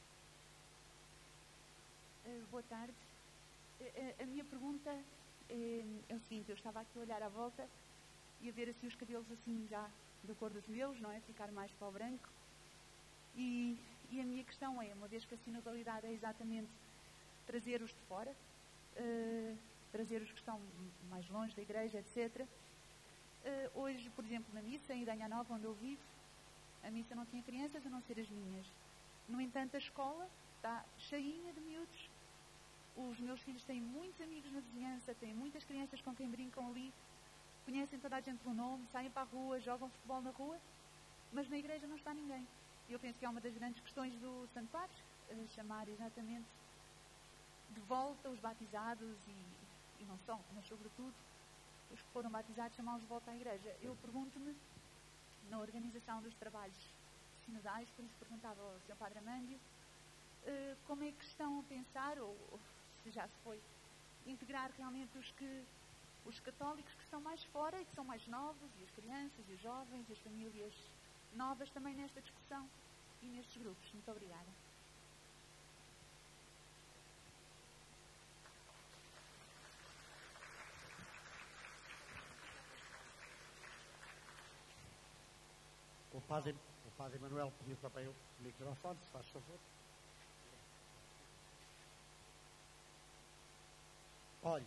Boa tarde. A minha pergunta é o seguinte: eu estava aqui a olhar à volta e a ver assim os cabelos assim já da cor dos meus, não é? Ficar mais para o branco. E a minha questão é, uma vez que a sinodalidade é exatamente trazer os de fora, trazer os que estão mais longe da igreja, etc. Hoje, por exemplo, na missa, em Idanha Nova, onde eu vivo, a missa não tinha crianças a não ser as minhas. No entanto, a escola está cheinha de miúdos. Os meus filhos têm muitos amigos na vizinhança, têm muitas crianças com quem brincam ali, conhecem toda a gente pelo nome, saem para a rua, jogam futebol na rua, mas na igreja não está ninguém. E eu penso que é uma das grandes questões do Santo Padre, chamar exatamente de volta os batizados e não só, mas sobretudo os que foram batizados, chamá-los de volta à igreja. Eu pergunto-me, na organização dos trabalhos sinodais, por isso perguntava ao Sr. Padre Amândio, como é que estão a pensar, ou se já se foi integrar realmente os católicos que estão mais fora e que são mais novos, e as crianças, e os jovens, e as famílias novas também nesta discussão e nestes grupos. Muito obrigada. O Padre Manuel pediu também o microfone, se faz favor. Olha,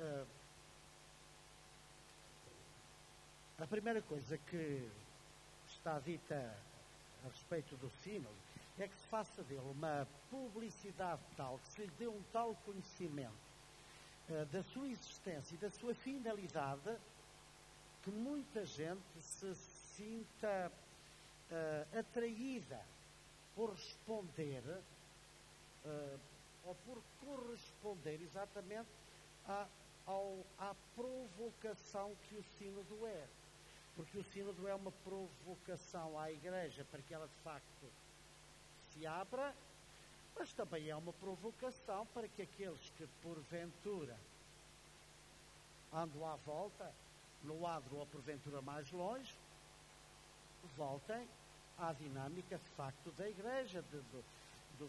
a primeira coisa que está dita a respeito do sínodo é que se faça dele uma publicidade tal, que se lhe dê um tal conhecimento da sua existência e da sua finalidade, que muita gente se sinta atraída por responder ou por corresponder exatamente à provocação que o sínodo é. Porque o sínodo é uma provocação à Igreja para que ela de facto se abra, mas também é uma provocação para que aqueles que porventura andam à volta, no adro ou porventura mais longe, voltem à dinâmica de facto da Igreja, do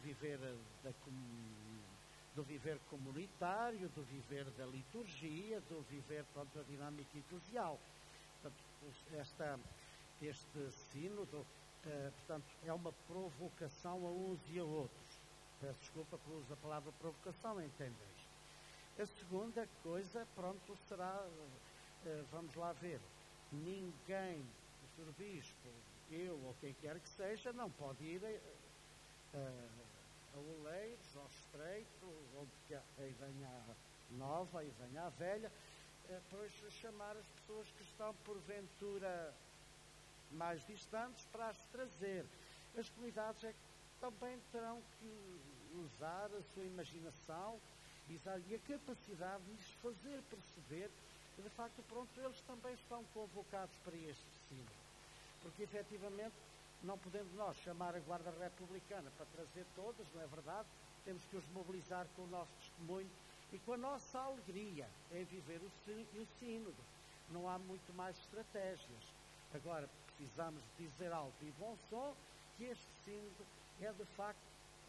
viver comunitário, do viver da liturgia, do viver, pronto, a dinâmica eclesial. Portanto, este sínodo, portanto, é uma provocação a uns e a outros. Peço desculpa por usar a palavra provocação, entendeis? A segunda coisa, pronto, será, vamos lá ver, ninguém, o Sr. Bispo, eu ou quem quer que seja, não pode ir a Oleiros, ao Estreito, onde aí venha a nova, aí venha a velha, para chamar as pessoas que estão porventura mais distantes para as trazer. As comunidades é que também terão que usar a sua imaginação e a capacidade de lhes fazer perceber que, de facto, pronto, eles também estão convocados para este sínodo. Porque, efetivamente, não podendo nós chamar a Guarda Republicana para trazer todas, não é verdade? Temos que os mobilizar com o nosso testemunho e com a nossa alegria em viver o sínodo. Não há muito mais estratégias. Agora, precisamos dizer alto e bom som que este sínodo é, de facto,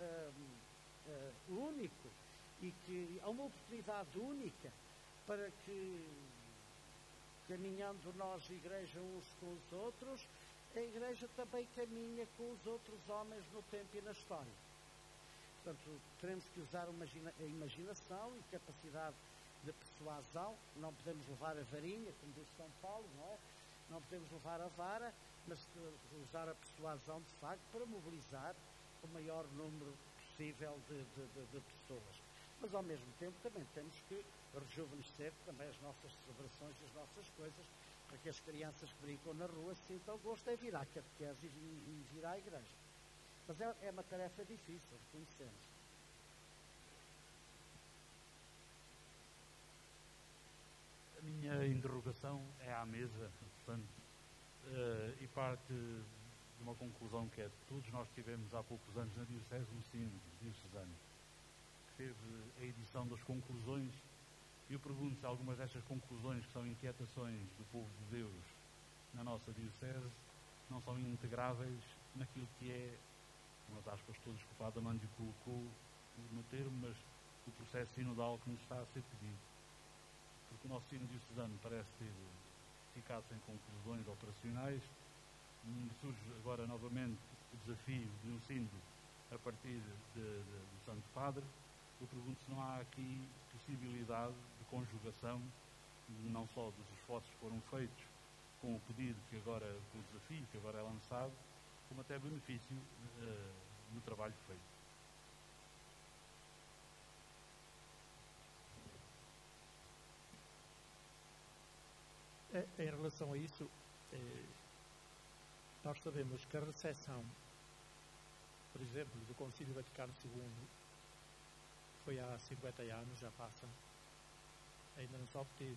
único e que há uma oportunidade única para que, caminhando nós, Igreja, uns com os outros, a Igreja também caminha com os outros homens no tempo e na história. Portanto, teremos que usar a imaginação e capacidade de persuasão. Não podemos levar a varinha, como diz São Paulo, não é? Não podemos levar a vara, mas usar a persuasão, de facto, para mobilizar o maior número possível de pessoas. Mas, ao mesmo tempo, também temos que rejuvenescer também as nossas celebrações e as nossas coisas, para que as crianças que brincam na rua sintam gosto é vir à catequese e vir à igreja. Mas é uma tarefa difícil, reconhecemos. A minha interrogação é à mesa, portanto, e parte de uma conclusão que é: todos nós tivemos há poucos anos na Diocese um sínodo diocesano, que teve a edição das conclusões. Eu pergunto se algumas destas conclusões, que são inquietações do povo de Deus na nossa Diocese, não são integráveis naquilo que é, umas aspas todas que o Padre Amandio colocou no termo, mas o processo sinodal que nos está a ser pedido. Porque o nosso sínodo diocesano parece ter ficado sem conclusões operacionais. Surge agora novamente o desafio de um sínodo a partir do Santo Padre. Eu pergunto se não há aqui possibilidade de conjugação, não só dos esforços que foram feitos com o pedido que agora, com o desafio que agora é lançado, como até benefício no trabalho feito. Em relação a isso, nós sabemos que a recepção, por exemplo, do Concílio Vaticano II, foi há 50 anos, já passam, ainda não se obteve.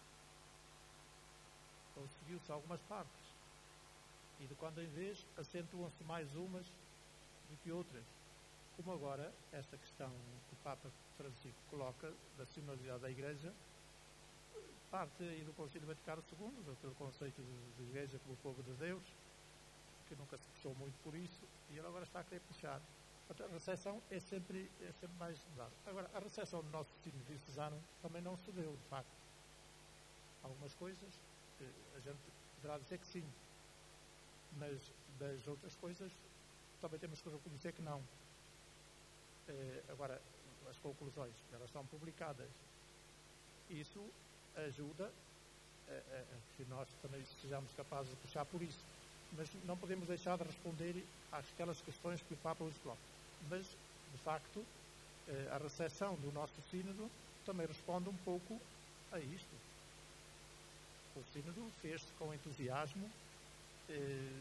Conseguiu-se algumas partes. E de quando em vez, acentuam-se mais umas do que outras. como agora esta questão que o Papa Francisco coloca da sinodalidade da Igreja parte aí do Concílio Vaticano II, daquele conceito de Igreja como o povo de Deus, que nunca se puxou muito por isso, e ele agora está a querer puxar. Portanto, a recepção é sempre mais dada. Agora, a recepção do nosso sínodo diocesano também não se deu, de facto. Algumas coisas a gente poderá dizer que sim, mas das outras coisas também temos que reconhecer que não. Agora, as conclusões, elas são publicadas. Isso ajuda a que nós também sejamos capazes de puxar por isso. Mas não podemos deixar de responder àquelas questões que o Papa nos coloca. Mas, de facto, a recepção do nosso sínodo também responde um pouco a isto. O sínodo fez-se com entusiasmo e,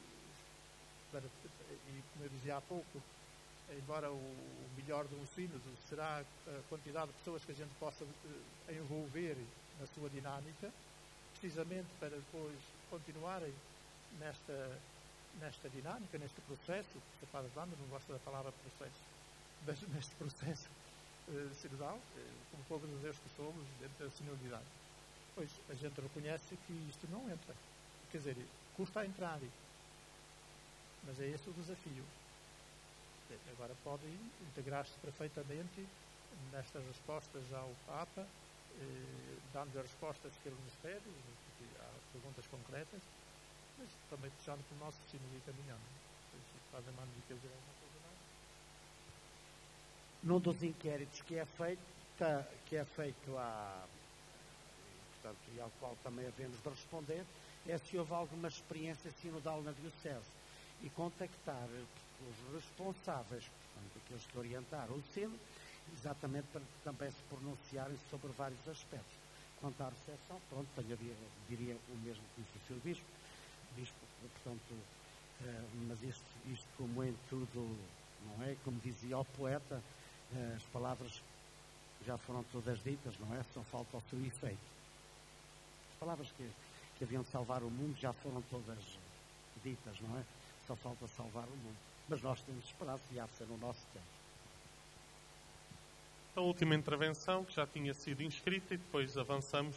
como eu dizia há pouco, embora o melhor de um sínodo será a quantidade de pessoas que a gente possa envolver na sua dinâmica, precisamente para depois continuarem nesta dinâmica, neste processo, que o Padre Vando não gosta da palavra processo, mas neste processo sinodal, como povo de Deus que somos, dentro da sinodalidade. Pois a gente reconhece que isto não entra. Quer dizer, custa a entrar, mas é esse o desafio. Agora pode integrar-se perfeitamente nestas respostas ao Papa, dando as respostas que ele nos pede, porque há perguntas concretas, mas também puxando para o nosso sínodo e caminhando. Se fazem mano de que eu dizer alguma coisa, não? Num dos inquéritos que é feito portanto, e ao qual também havemos de responder, é se houve alguma experiência sinodal na Diocese e contactar os responsáveis, portanto, aqueles que orientaram o sínodo, exatamente para também se pronunciarem sobre vários aspectos. Quanto à recepção, pronto, diria o mesmo que disse o Sr. Bispo, portanto, mas isto como em tudo, não é? Como dizia o poeta, as palavras já foram todas ditas, não é? Só falta o seu efeito. As palavras que haviam de salvar o mundo já foram todas ditas, não é? Só falta salvar o mundo. Mas nós temos esperança e há de ser no nosso tempo. A última intervenção, que já tinha sido inscrita, e depois avançamos.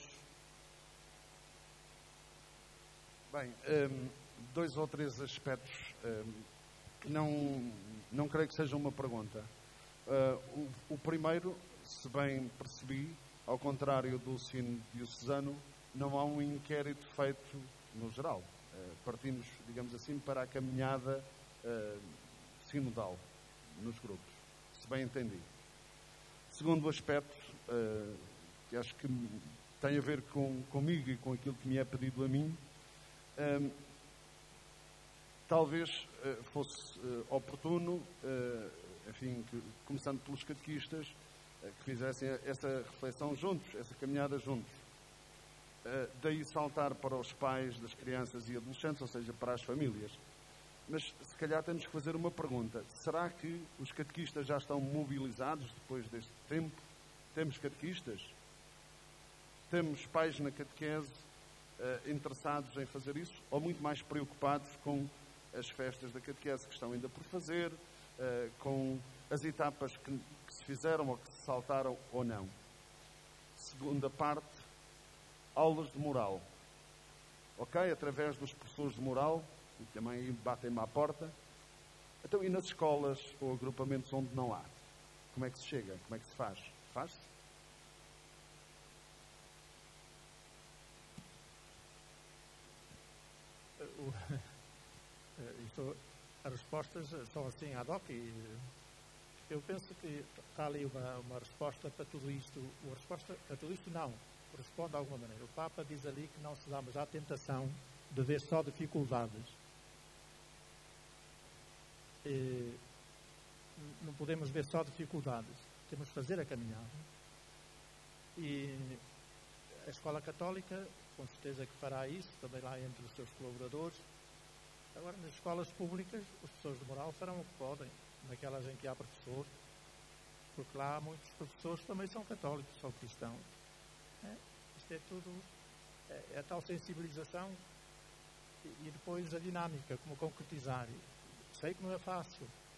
Bem, 2 ou 3 aspectos que não creio que seja uma pergunta. O primeiro, se bem percebi, ao contrário do sínodo diocesano, não há um inquérito feito no geral. Partimos, digamos assim, para a caminhada sinodal nos grupos, se bem entendi. Segundo aspecto, que acho que tem a ver comigo e com aquilo que me é pedido a mim, talvez fosse oportuno, enfim, começando pelos catequistas, que fizessem essa reflexão juntos, essa caminhada juntos. Daí saltar para os pais das crianças e adolescentes, ou seja, para as famílias. Mas, se calhar, temos que fazer uma pergunta. Será que os catequistas já estão mobilizados depois deste tempo? Temos catequistas? Temos pais na catequese interessados em fazer isso? Ou muito mais preocupados com as festas da catequese que estão ainda por fazer, com as etapas que se fizeram ou que se saltaram ou não? Segunda parte, aulas de moral. Ok? Através dos professores de moral, e também batem-me à porta. Então, e nas escolas ou agrupamentos onde não há? Como é que se chega? Como é que se faz? Faz-se? As respostas são assim ad hoc e eu penso que está ali uma resposta para tudo isto. Uma resposta para tudo isto não. Responde de alguma maneira. O Papa diz ali que não se damos à tentação de ver só dificuldades. Não podemos ver só dificuldades. Temos que fazer a caminhada. E a Escola Católica, com certeza que fará isso, também lá entre os seus colaboradores. Agora, nas escolas públicas, os professores de moral farão o que podem, naquelas em que há professor, porque lá muitos professores também são católicos, são cristãos. Isto é tudo, é a tal sensibilização e depois a dinâmica, como concretizar. Sei que não é fácil,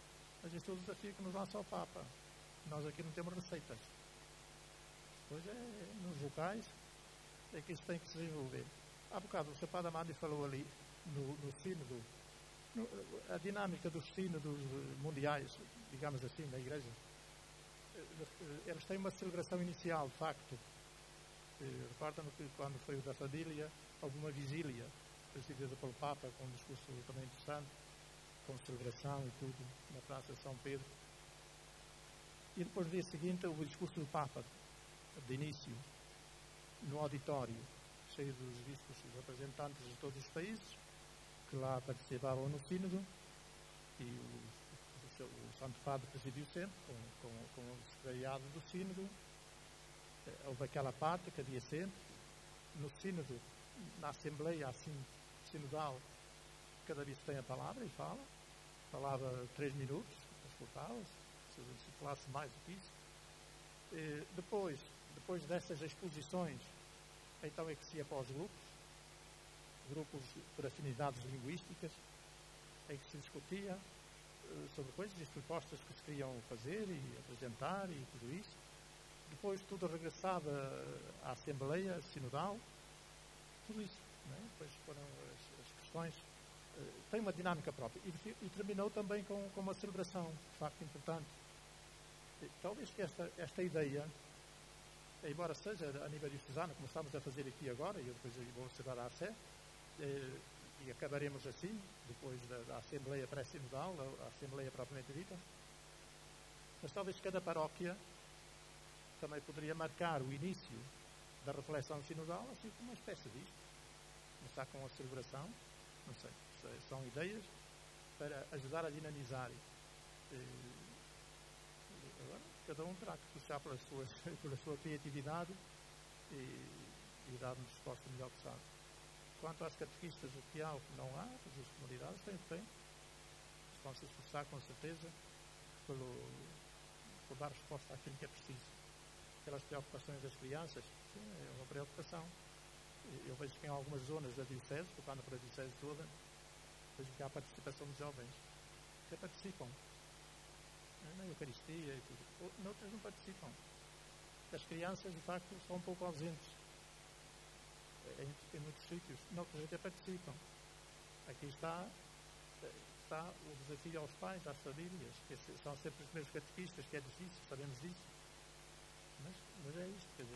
Mas este é o desafio que nos lança o Papa. Nós aqui não temos receitas. Pois é, nos locais é que isso tem que se desenvolver. Há bocado o Sr. Padre Amandi falou ali no sínodo, a dinâmica dos sínodos mundiais, digamos assim, na Igreja. Eles têm uma celebração inicial, de facto. Recorda-me que quando foi o da família, houve uma vigília presidida pelo Papa, com um discurso também interessante, com celebração e tudo, na Praça de São Pedro. E depois, no dia seguinte, houve o discurso do Papa, de início, no auditório, cheio dos bispos e representantes de todos os países, que lá participavam no sínodo, e o Santo Padre presidiu sempre, com o secretariado do sínodo. Houve aquela parte que havia sempre, no sínodo, na Assembleia, assim, sinodal, cada bispo tem a palavra e falava 3 minutos, escutava-se, se falasse mais do que isso. Depois dessas exposições, então é que se ia para os grupos por afinidades linguísticas, em que se discutia sobre coisas e propostas que se queriam fazer e apresentar e tudo isso. Depois tudo regressava à Assembleia Sinodal, tudo isso. Não é? Depois foram as questões. Tem uma dinâmica própria. E terminou também com uma celebração, de facto, importante. Talvez que esta ideia, embora seja a nível diocesano, como estamos a fazer aqui agora, e eu depois vou celebrar a Sé, e acabaremos assim, depois da Assembleia Pré-Sinodal, a Assembleia propriamente dita, mas talvez cada paróquia também poderia marcar o início da reflexão sinodal, assim como uma espécie disto. Começar com a celebração, não sei, são ideias para ajudar a dinamizar. Agora, cada um terá que puxar pela sua criatividade e dar-nos resposta melhor que sabe. Quanto às catequistas, o que há, o que não há, as comunidades têm o que têm. Vão se esforçar, com certeza, por dar resposta àquilo que é preciso. Aquelas preocupações das crianças, sim, é uma preocupação. Eu vejo que em algumas zonas da Diocese, tocando para a Diocese toda, vejo que há participação de jovens que participam na Eucaristia e tudo. Noutras não participam. As crianças, de facto, são um pouco ausentes em muitos sítios. Noutras até participam. Aqui está o desafio aos pais, às famílias, que são sempre os primeiros catequistas, que é difícil, sabemos disso. Mas é isto, quer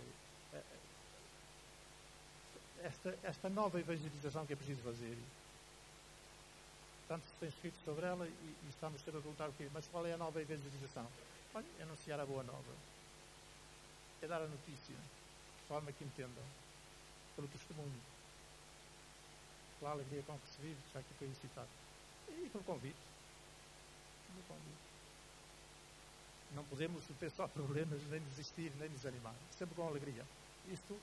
dizer, esta nova evangelização que é preciso fazer. Tanto se tem escrito sobre ela e estamos sempre a perguntar o quê? Mas qual é a nova evangelização? Olha, é anunciar a boa nova. É dar a notícia, de forma que entendam, pelo testemunho, pela alegria com que se vive, já que foi citado. E pelo convite. Não podemos ter só problemas, nem desistir, nem desanimar. Sempre com alegria. Isto,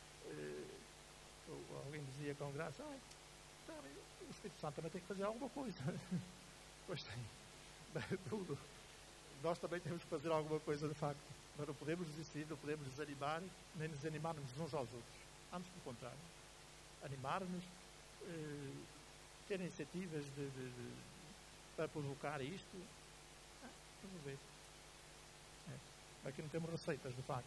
alguém dizia com graça, o Espírito Santo também tem que fazer alguma coisa. Pois tem. Tudo. Nós também temos que fazer alguma coisa, de facto. Mas não podemos desistir, não podemos desanimar, nem desanimarmos uns aos outros. Antes, pelo contrário. Animar-nos, ter iniciativas para provocar isto. Vamos ver. Aqui não temos receitas, de facto.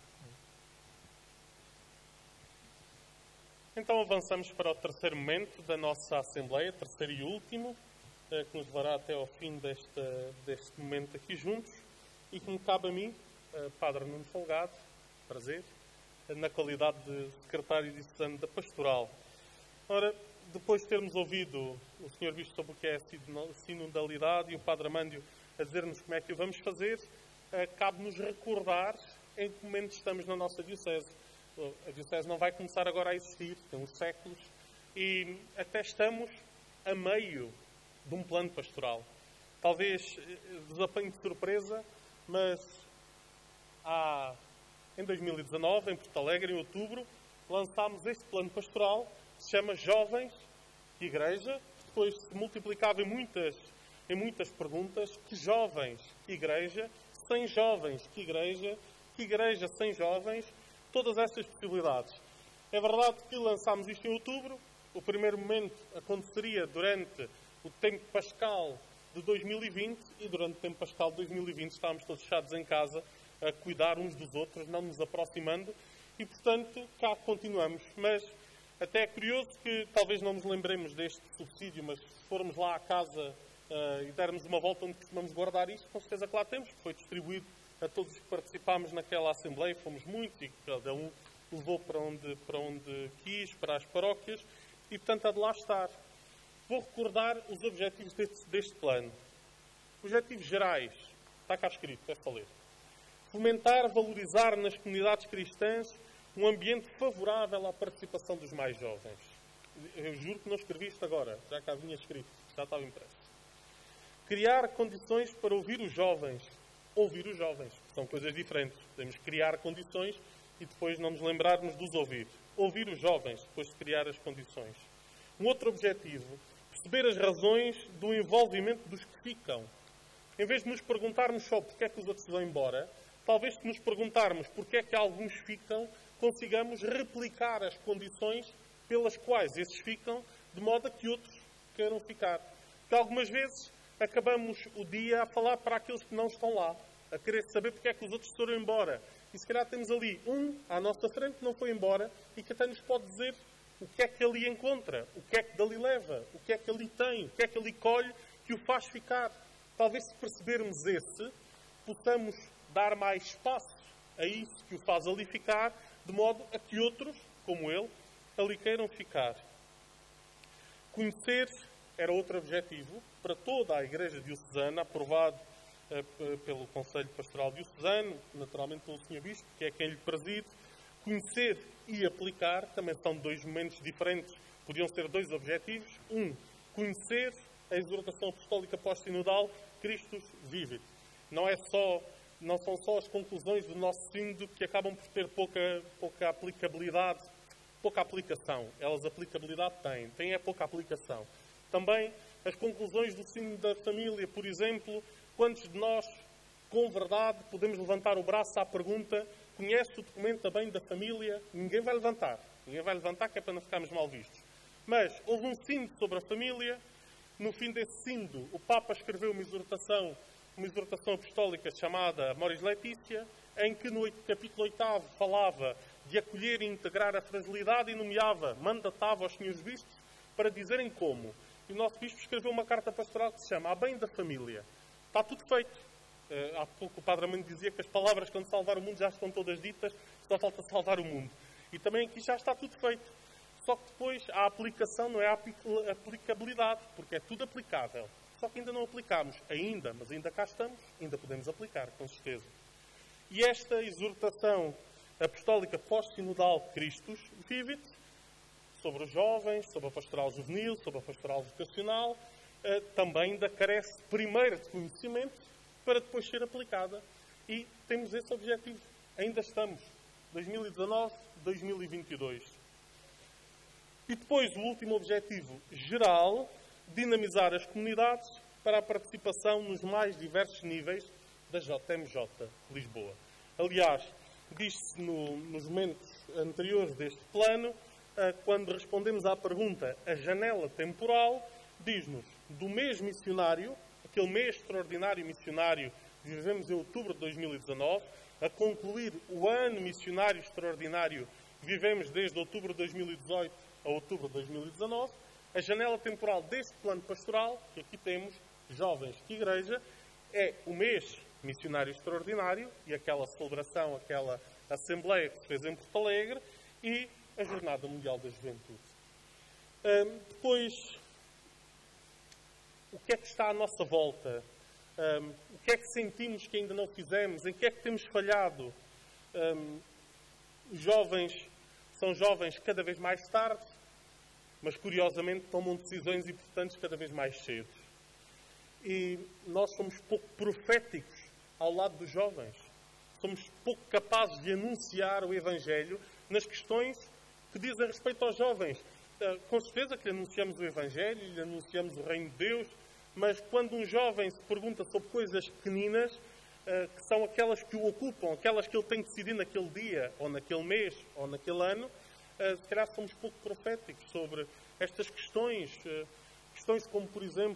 Então avançamos para o terceiro momento da nossa Assembleia, terceiro e último, que nos levará até ao fim deste momento aqui juntos, e que me cabe a mim, Padre Nuno Folgado, prazer, na qualidade de secretário diocesano da Pastoral. Ora, depois de termos ouvido o Sr. Bispo sobre o que é a sinodalidade e o Padre Amândio a dizer-nos como é que o vamos fazer, cabe-nos recordar em que momento estamos na nossa Diocese. A Diocese não vai começar agora a existir, tem uns séculos, e até estamos a meio de um plano pastoral. Talvez vos apanhe de surpresa, mas em 2019, em Porto Alegre, em outubro, lançámos este plano pastoral, que se chama Jovens de Igreja. Depois se multiplicava em muitas perguntas: que jovens, que igreja, sem jovens, que igreja sem jovens, todas essas possibilidades. É verdade que lançámos isto em outubro. O primeiro momento aconteceria durante o tempo pascal de 2020 e durante o tempo pascal de 2020 estávamos todos fechados em casa a cuidar uns dos outros, não nos aproximando e, portanto, cá continuamos. Mas até é curioso que talvez não nos lembremos deste subsídio, mas se formos lá à casa e dermos uma volta onde costumamos guardar isto, com certeza que lá temos, porque foi distribuído a todos os que participámos naquela Assembleia, fomos muitos e cada um levou para onde quis, para as paróquias, e portanto há de lá estar. Vou recordar os objetivos deste plano. Objetivos gerais, está cá escrito, é só ler. Fomentar, valorizar nas comunidades cristãs um ambiente favorável à participação dos mais jovens. Eu juro que não escrevi isto agora, já cá vinha escrito, já estava impresso. Criar condições para ouvir os jovens. Ouvir os jovens, são coisas diferentes. Podemos criar condições e depois não nos lembrarmos de os ouvir. Ouvir os jovens, depois de criar as condições. Um outro objetivo, perceber as razões do envolvimento dos que ficam. Em vez de nos perguntarmos só porque é que os outros vão embora, talvez se nos perguntarmos porque é que alguns ficam, consigamos replicar as condições pelas quais esses ficam, de modo a que outros queiram ficar. Porque algumas vezes acabamos o dia a falar para aqueles que não estão lá, a querer saber porque é que os outros foram embora. E se calhar temos ali um à nossa frente que não foi embora e que até nos pode dizer o que é que ali encontra, o que é que dali leva, o que é que ali tem, o que é que ali colhe que o faz ficar. Talvez se percebermos esse, possamos dar mais espaço a isso que o faz ali ficar, de modo a que outros, como ele, ali queiram ficar. Conhecer era outro objetivo para toda a Igreja diocesana, aprovado pelo Conselho Pastoral Diocesano, naturalmente pelo Sr. Bispo, que é quem lhe preside. Conhecer e aplicar também são dois momentos diferentes. Podiam ser dois objetivos. Um, conhecer a exortação apostólica pós-sinodal Christus Vivit. Não são só as conclusões do nosso sínodo que acabam por ter pouca aplicabilidade, pouca aplicação. Elas aplicabilidade têm é pouca aplicação. Também as conclusões do sínodo da família, por exemplo, quantos de nós, com verdade, podemos levantar o braço à pergunta: conhece o documento também da família? Ninguém vai levantar, que é para não ficarmos mal vistos. Mas houve um sínodo sobre a família. No fim desse sínodo, o Papa escreveu uma exortação apostólica chamada Amoris Laetitia, em que no capítulo 8 falava de acolher e integrar a fragilidade e mandatava aos senhores bispos para dizerem como. E o nosso bispo escreveu uma carta pastoral que se chama A Bem da Família. Está tudo feito. Há pouco o Padre Armando dizia que as palavras quando salvar o mundo já estão todas ditas, só falta salvar o mundo. E também aqui já está tudo feito. Só que depois a aplicação não é a aplicabilidade, porque é tudo aplicável. Só que ainda não aplicámos. Mas ainda cá estamos, ainda podemos aplicar, com certeza. E esta exortação apostólica pós-sinodal Christus Vivit, sobre os jovens, sobre a pastoral juvenil, sobre a pastoral vocacional, também ainda carece primeiro de conhecimento para depois ser aplicada. E temos esse objetivo. Ainda estamos. 2019, 2022. E depois o último objetivo geral, dinamizar as comunidades para a participação nos mais diversos níveis da JMJ Lisboa. Aliás, diz-se nos momentos anteriores deste plano, quando respondemos à pergunta a janela temporal, diz-nos do mês missionário, aquele mês extraordinário missionário que vivemos em outubro de 2019, a concluir o ano missionário extraordinário que vivemos desde outubro de 2018 a outubro de 2019, a janela temporal deste plano pastoral, que aqui temos, jovens que igreja, é o mês missionário extraordinário e aquela celebração, aquela assembleia que se fez em Porto Alegre e a Jornada Mundial da Juventude. Depois, o que é que está à nossa volta? O que é que sentimos que ainda não fizemos? Em que é que temos falhado? Os jovens são jovens cada vez mais tarde, mas curiosamente tomam decisões importantes cada vez mais cedo. E nós somos pouco proféticos ao lado dos jovens. Somos pouco capazes de anunciar o Evangelho nas questões que dizem respeito aos jovens. Com certeza que lhe anunciamos o Evangelho, lhe anunciamos o Reino de Deus, mas quando um jovem se pergunta sobre coisas pequeninas, que são aquelas que o ocupam, aquelas que ele tem que decidir naquele dia, ou naquele mês, ou naquele ano, se calhar somos pouco proféticos sobre estas questões. Questões como, por exemplo,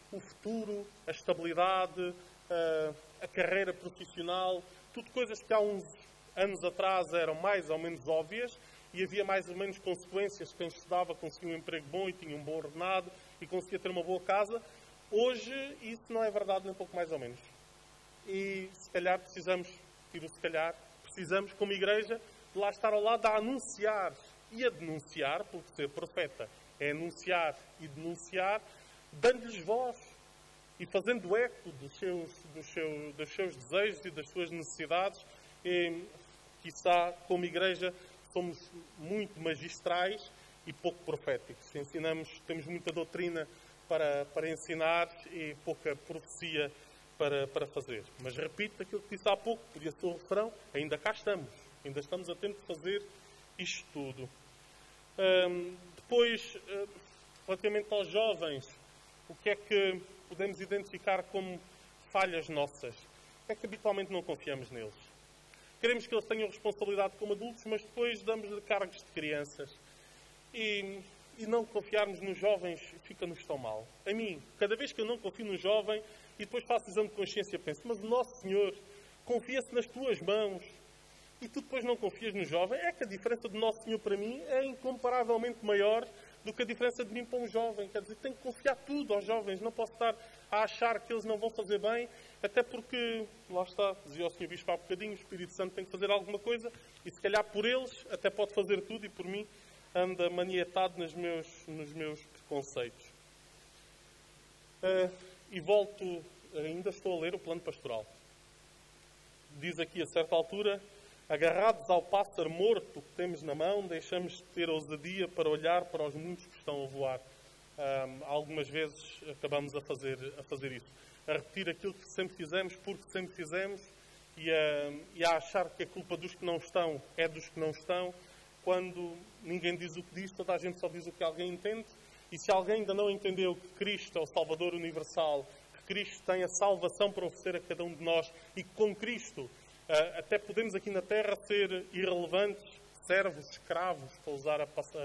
o futuro, a estabilidade, a carreira profissional, tudo coisas que há uns anos atrás eram mais ou menos óbvias e havia mais ou menos consequências. Quem estudava conseguia um emprego bom e tinha um bom ordenado e conseguia ter uma boa casa. Hoje isso não é verdade, nem pouco mais ou menos. E se calhar precisamos, como igreja, de lá estar ao lado a anunciar e a denunciar, porque ser profeta é anunciar e denunciar, dando-lhes voz e fazendo eco dos seus desejos e das suas necessidades. E, quiçá, como igreja, somos muito magistrais e pouco proféticos. Temos muita doutrina para ensinar e pouca profecia para fazer. Mas repito aquilo que disse há pouco, podia ser o refrão, ainda cá estamos. Ainda estamos a tempo de fazer isto tudo. Depois, relativamente aos jovens, o que é que podemos identificar como falhas nossas? É que habitualmente não confiamos neles. Queremos que eles tenham responsabilidade como adultos, mas depois damos-lhe cargos de crianças. E não confiarmos nos jovens fica-nos tão mal. A mim, cada vez que eu não confio no jovem e depois faço exame de consciência, penso, mas o Nosso Senhor confia-se nas tuas mãos e tu depois não confias no jovem. É que a diferença do Nosso Senhor para mim é incomparavelmente maior do que a diferença de mim para um jovem. Quer dizer, tenho que confiar tudo aos jovens. Não posso estar a achar que eles não vão fazer bem, até porque, lá está, dizia o Sr. Bispo há bocadinho, o Espírito Santo tem que fazer alguma coisa e se calhar por eles até pode fazer tudo e por mim anda maniatado nos meus preconceitos. E volto, ainda estou a ler o plano pastoral. Diz aqui a certa altura: agarrados ao pássaro morto que temos na mão, deixamos de ter ousadia para olhar para os muitos que estão a voar. Algumas vezes acabamos a fazer isso. A repetir aquilo que sempre fizemos, porque sempre fizemos, e a achar que a culpa dos que não estão é dos que não estão, quando ninguém diz o que diz, toda a gente só diz o que alguém entende. E se alguém ainda não entendeu que Cristo é o Salvador universal, que Cristo tem a salvação para oferecer a cada um de nós, e que com Cristo até podemos aqui na Terra ser irrelevantes, servos, escravos, para usar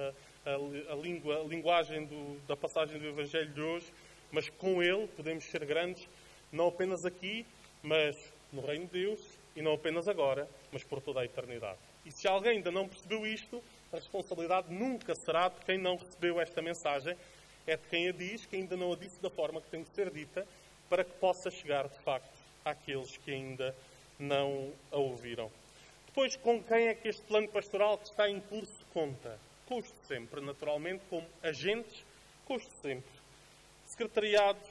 a linguagem da passagem do Evangelho de hoje, mas com Ele podemos ser grandes, não apenas aqui, mas no Reino de Deus, e não apenas agora, mas por toda a eternidade. E se alguém ainda não percebeu isto, a responsabilidade nunca será de quem não recebeu esta mensagem, é de quem a diz, que ainda não a disse da forma que tem que ser dita, para que possa chegar, de facto, àqueles que ainda não a ouviram. Depois, com quem é que este plano pastoral que está em curso conta? Custo sempre, naturalmente, como agentes, custo sempre. Secretariados,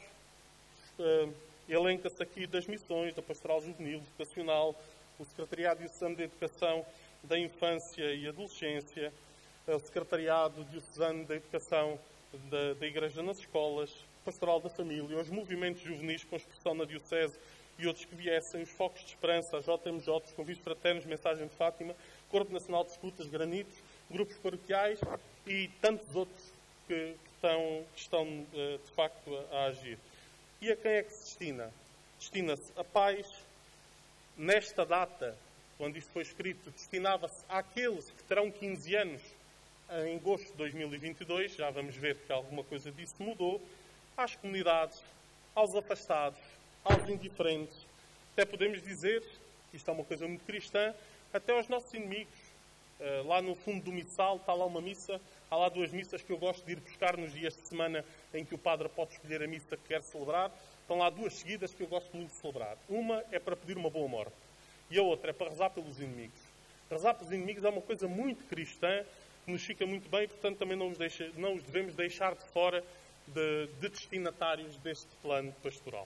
elenca-se aqui das missões, da pastoral juvenil, vocacional, o Secretariado Diocesano de Educação da Infância e Adolescência, o Secretariado Diocesano da Educação da Igreja nas Escolas, Pastoral da Família, os movimentos juvenis com expressão na Diocese e outros que viessem, os Focos de Esperança, as JMJ, os Convívios Fraternos, Mensagem de Fátima, Corpo Nacional de Escutas, Granitos, grupos paroquiais e tantos outros que estão de facto a agir. E a quem é que se destina? Destina-se a pais. Nesta data, quando isto foi escrito, destinava-se àqueles que terão 15 anos em agosto de 2022, já vamos ver que alguma coisa disso mudou, às comunidades, aos afastados, aos indiferentes, até podemos dizer, isto é uma coisa muito cristã, até aos nossos inimigos. Lá no fundo do missal está lá uma missa, há lá 2 missas que eu gosto de ir buscar nos dias de semana em que o padre pode escolher a missa que quer celebrar. Estão lá 2 seguidas que eu gosto muito de celebrar. Uma é para pedir uma boa morte e a outra é para rezar pelos inimigos. Rezar pelos inimigos é uma coisa muito cristã, que nos fica muito bem, portanto também não os devemos deixar de fora de destinatários deste plano pastoral.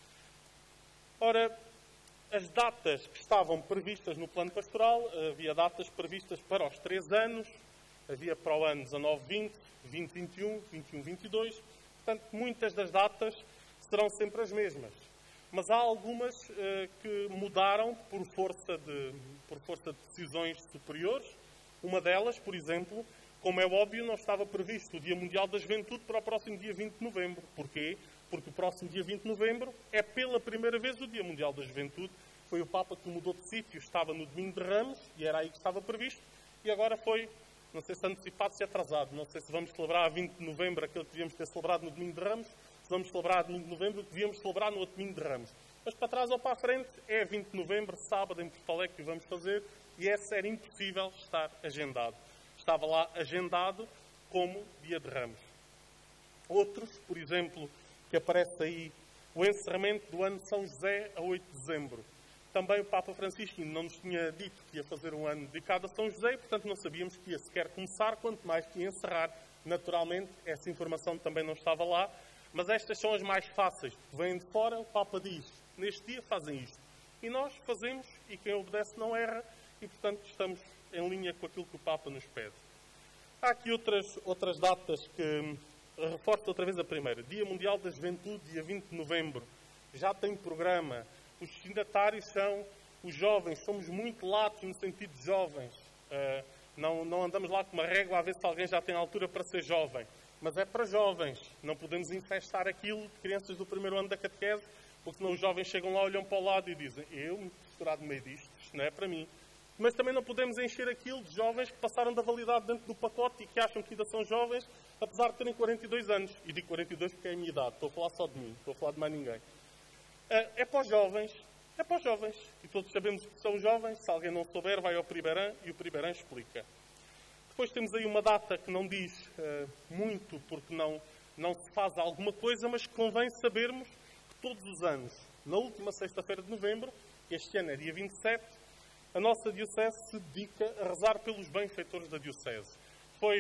Ora, as datas que estavam previstas no plano pastoral, havia datas previstas para os 3 anos, havia para o ano 19-20, 20-21, 21-22, portanto muitas das datas serão sempre as mesmas. Mas há algumas que mudaram por força de decisões superiores. Uma delas, por exemplo, como é óbvio, não estava previsto o Dia Mundial da Juventude para o próximo dia 20 de novembro. Porquê? Porque o próximo dia 20 de novembro é pela primeira vez o Dia Mundial da Juventude. Foi o Papa que mudou de sítio, estava no Domingo de Ramos, e era aí que estava previsto, e agora foi, não sei se antecipado, se atrasado. Não sei se vamos celebrar a 20 de novembro aquele que devíamos ter celebrado no Domingo de Ramos, vamos celebrar domingo de novembro, que devíamos celebrar no outro domingo de Ramos. Mas para trás ou para a frente, é 20 de novembro, sábado, em Porto Alegre, que o vamos fazer, e esse era impossível estar agendado. Estava lá agendado como dia de Ramos. Outros, por exemplo, que aparece aí, o encerramento do ano de São José a 8 de dezembro. Também o Papa Francisco não nos tinha dito que ia fazer um ano dedicado a São José, e, portanto, não sabíamos que ia sequer começar, quanto mais que ia encerrar. Naturalmente, essa informação também não estava lá, mas estas são as mais fáceis. Vêm de fora, o Papa diz, neste dia fazem isto. E nós fazemos, e quem obedece não erra, e, portanto, estamos em linha com aquilo que o Papa nos pede. Há aqui outras datas que reforço outra vez a primeira. Dia Mundial da Juventude, dia 20 de novembro. Já tem programa. Os destinatários são os jovens. Somos muito latos no sentido de jovens. Não andamos lá com uma régua a ver se alguém já tem altura para ser jovem. Mas é para jovens. Não podemos infestar aquilo de crianças do primeiro ano da catequese, porque senão os jovens chegam lá, olham para o lado e dizem: eu me misturar no meio disto, isto não é para mim. Mas também não podemos encher aquilo de jovens que passaram da validade dentro do pacote e que acham que ainda são jovens, apesar de terem 42 anos. E digo 42 porque é a minha idade. Estou a falar só de mim. Estou a falar de mais ninguém. É para os jovens. É para os jovens. E todos sabemos que são jovens. Se alguém não souber, vai ao Pribeirã e o Pribeirã explica. Depois temos aí uma data que não diz muito, porque não se faz alguma coisa, mas que convém sabermos que todos os anos, na última sexta-feira de novembro, este ano é dia 27, a nossa Diocese se dedica a rezar pelos benfeitores da Diocese. Foi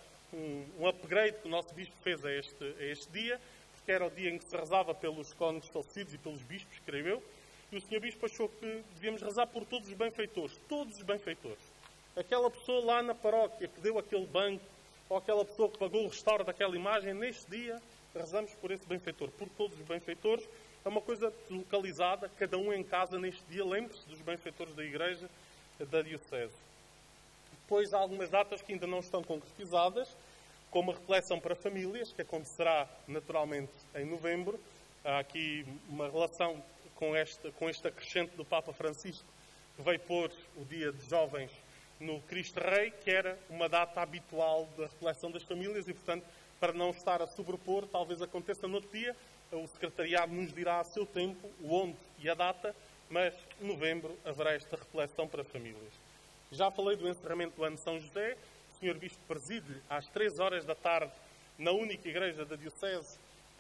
um upgrade que o nosso Bispo fez a este dia, porque era o dia em que se rezava pelos cônegos falecidos e pelos bispos, creio eu, e o Sr. Bispo achou que devíamos rezar por todos os benfeitores. Todos os benfeitores. Aquela pessoa lá na paróquia que deu aquele banco, ou aquela pessoa que pagou o restauro daquela imagem, neste dia rezamos por esse benfeitor, por todos os benfeitores. É uma coisa localizada, cada um em casa neste dia, lembre-se dos benfeitores da Igreja, da Diocese. Depois há algumas datas que ainda não estão concretizadas, como a reflexão para famílias, que acontecerá naturalmente em novembro. Há aqui uma relação com este acrescente do Papa Francisco, que veio pôr o Dia de Jovens no Cristo Rei, que era uma data habitual da reflexão das famílias e, portanto, para não estar a sobrepor, talvez aconteça no outro dia. O secretariado nos dirá a seu tempo o onde e a data, mas em novembro haverá esta reflexão para famílias. Já falei do encerramento do ano de São José. O Sr. Bispo preside às 3 horas da tarde na única igreja da Diocese,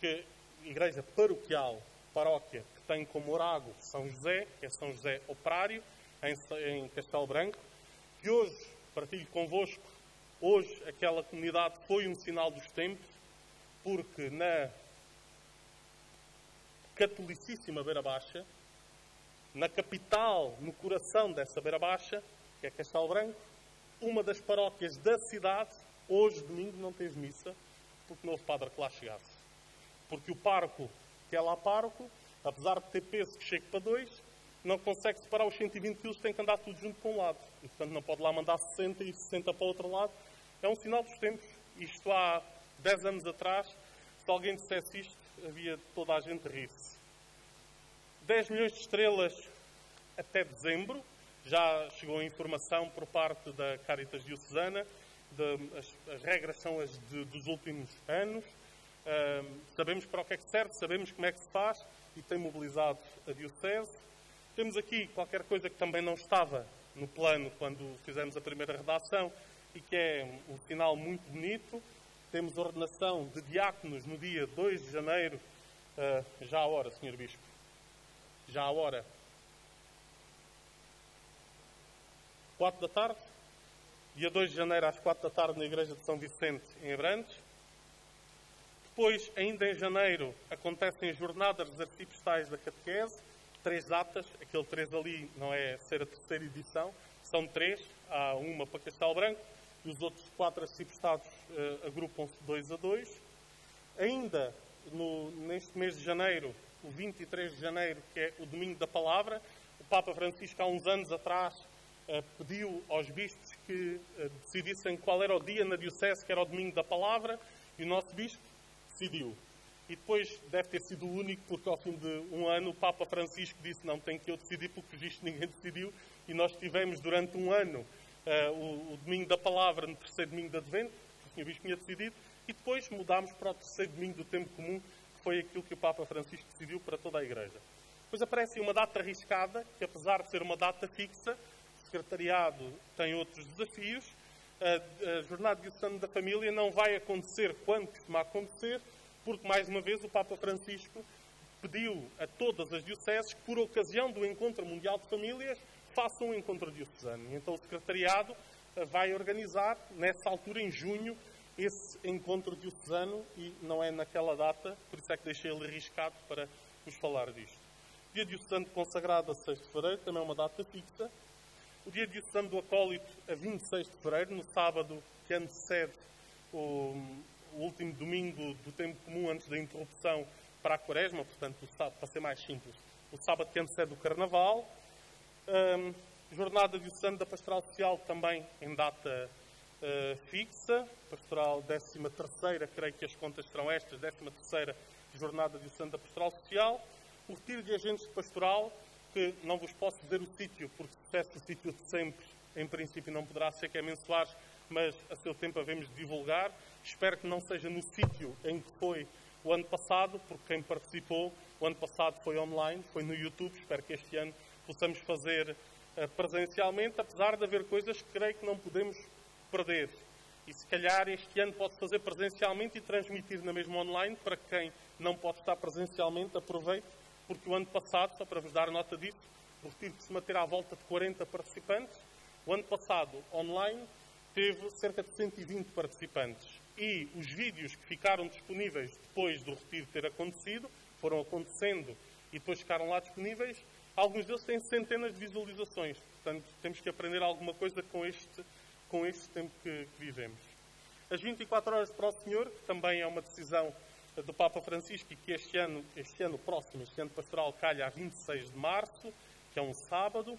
igreja paroquial, paróquia, que tem como orago São José, que é São José Operário, em Castelo Branco. E hoje, partilho convosco, hoje aquela comunidade foi um sinal dos tempos, porque na catolicíssima Beira Baixa, na capital, no coração dessa Beira Baixa, que é Castelo Branco, uma das paróquias da cidade, hoje, domingo, não teve missa, porque não houve padre que lá chegasse. Porque o pároco, que é lá pároco, apesar de ter peso que chegue para 2, não consegue separar os 120 quilos, tem que andar tudo junto para um lado. E, portanto, não pode lá mandar 60 e 60 para o outro lado. É um sinal dos tempos. Isto há 10 anos atrás, se alguém dissesse isto, havia toda a gente a rir-se. 10 milhões de estrelas até dezembro. Já chegou a informação por parte da Caritas Diocesana. As regras são as dos últimos anos. Sabemos para o que é que serve, sabemos como é que se faz e tem mobilizado a Diocese. Temos aqui qualquer coisa que também não estava no plano quando fizemos a primeira redação e que é um sinal muito bonito. Temos a ordenação de diáconos no dia 2 de janeiro. Já à hora, Sr. Bispo. Já à hora. 4 da tarde. Dia 2 de janeiro às 4 da tarde na Igreja de São Vicente, em Abrantes. Depois, ainda em janeiro, acontecem as jornadas arciprestais da catequese. 3 datas, aquele 3 ali não é ser a terceira edição, são 3, há uma para Castelo Branco e os outros 4 arciprestados agrupam-se 2 a 2. Ainda neste mês de janeiro, o 23 de janeiro, que é o Domingo da Palavra, o Papa Francisco há uns anos atrás pediu aos bispos que decidissem qual era o dia na Diocese que era o Domingo da Palavra e o nosso bispo decidiu. E depois deve ter sido o único, porque ao fim de um ano o Papa Francisco disse: não, tem que eu decidir, porque isto ninguém decidiu. E nós tivemos durante um ano o Domingo da Palavra no terceiro domingo de Advento, que o Sr. Bispo tinha decidido, e depois mudámos para o terceiro domingo do Tempo Comum, que foi aquilo que o Papa Francisco decidiu para toda a Igreja. Depois aparece uma data arriscada, que apesar de ser uma data fixa, o secretariado tem outros desafios. A Jornada Diocesana da Família não vai acontecer quando costuma acontecer, porque, mais uma vez, o Papa Francisco pediu a todas as dioceses que, por ocasião do Encontro Mundial de Famílias, façam um encontro diocesano. Então, o secretariado vai organizar, nessa altura, em junho, esse encontro diocesano, e não é naquela data, por isso é que deixei ele arriscado para vos falar disto. O Dia Diocesano consagrado a 6 de fevereiro, também é uma data fixa. O Dia Diocesano do Acólito, a 26 de fevereiro, no sábado que antecede o último domingo do tempo comum antes da interrupção para a Quaresma, portanto, para ser mais simples, o sábado que antecede o Carnaval. Jornada Diocesana da Pastoral Social, também em data fixa, Pastoral 13ª, creio que as contas serão estas, 13ª Jornada Diocesana da Pastoral Social. O retiro de agentes de pastoral, que não vos posso dizer o sítio, porque se dissesse o sítio de sempre, em princípio não poderá ser que é Mensoares, mas a seu tempo havemos de divulgar. Espero que não seja no sítio em que foi o ano passado, porque quem participou o ano passado foi online, foi no YouTube. Espero que este ano possamos fazer presencialmente, apesar de haver coisas que creio que não podemos perder. E se calhar este ano pode fazer presencialmente e transmitir na mesma online, para quem não pode estar presencialmente, aproveite, porque o ano passado, só para vos dar nota disso, o retiro costuma ter à volta de 40 participantes. O ano passado, online, teve cerca de 120 participantes. E os vídeos que ficaram disponíveis depois do retiro ter acontecido, foram acontecendo e depois ficaram lá disponíveis, alguns deles têm centenas de visualizações. Portanto, temos que aprender alguma coisa com este tempo que vivemos. As 24 horas para o Senhor, que também é uma decisão do Papa Francisco, e que este ano pastoral, calha a 26 de março, que é um sábado.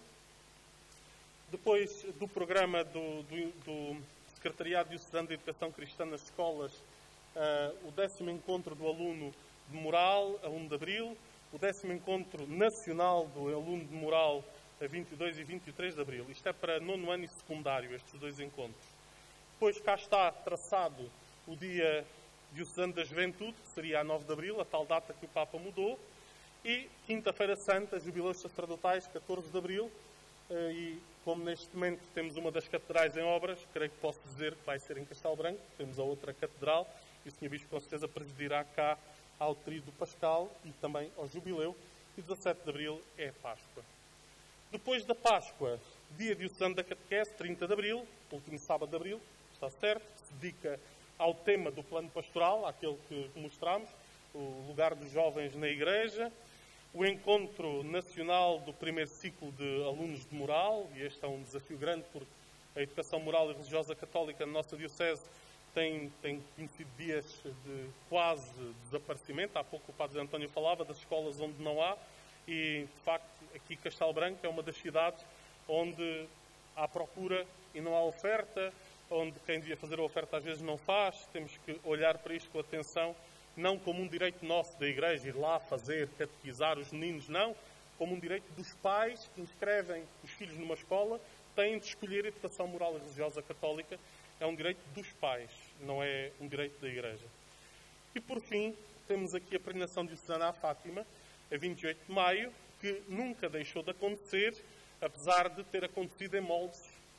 Depois do programa do Secretariado Diocesano de Educação Cristã nas escolas, o 10º Encontro do Aluno de Moral, a 1 de abril, o 10º Encontro Nacional do Aluno de Moral, a 22 e 23 de abril. Isto é para 9º ano e secundário, estes dois encontros. Depois cá está traçado o Dia Diocesano da Juventude, que seria a 9 de abril, a tal data que o Papa mudou. E Quinta-feira Santa, Jubileus Sacerdotais, 14 de abril. E como neste momento temos uma das catedrais em obras, creio que posso dizer que vai ser em Castelo Branco, temos a outra catedral, e o Sr. Bispo com certeza presidirá cá ao Tríduo Pascal e também ao Jubileu. E 17 de abril é a Páscoa. Depois da Páscoa, Dia Diocesano da Catequese, 30 de abril, último sábado de abril, está certo, se dedica ao tema do plano pastoral, àquele que mostramos, o lugar dos jovens na Igreja, o encontro nacional do primeiro ciclo de alunos de moral, e este é um desafio grande, porque a educação moral e religiosa católica na nossa Diocese tem conhecido dias de quase desaparecimento. Há pouco o Padre António falava das escolas onde não há, e de facto aqui Castelo Branco é uma das cidades onde há procura e não há oferta, onde quem devia fazer a oferta às vezes não faz. Temos que olhar para isto com atenção, não como um direito nosso da Igreja, ir lá fazer, catequizar os meninos, não, como um direito dos pais que inscrevem os filhos numa escola, têm de escolher a educação moral e religiosa católica. É um direito dos pais, não é um direito da Igreja. E por fim, temos aqui a peregrinação diocesana à Fátima, a 28 de maio, que nunca deixou de acontecer, apesar de ter acontecido em moldes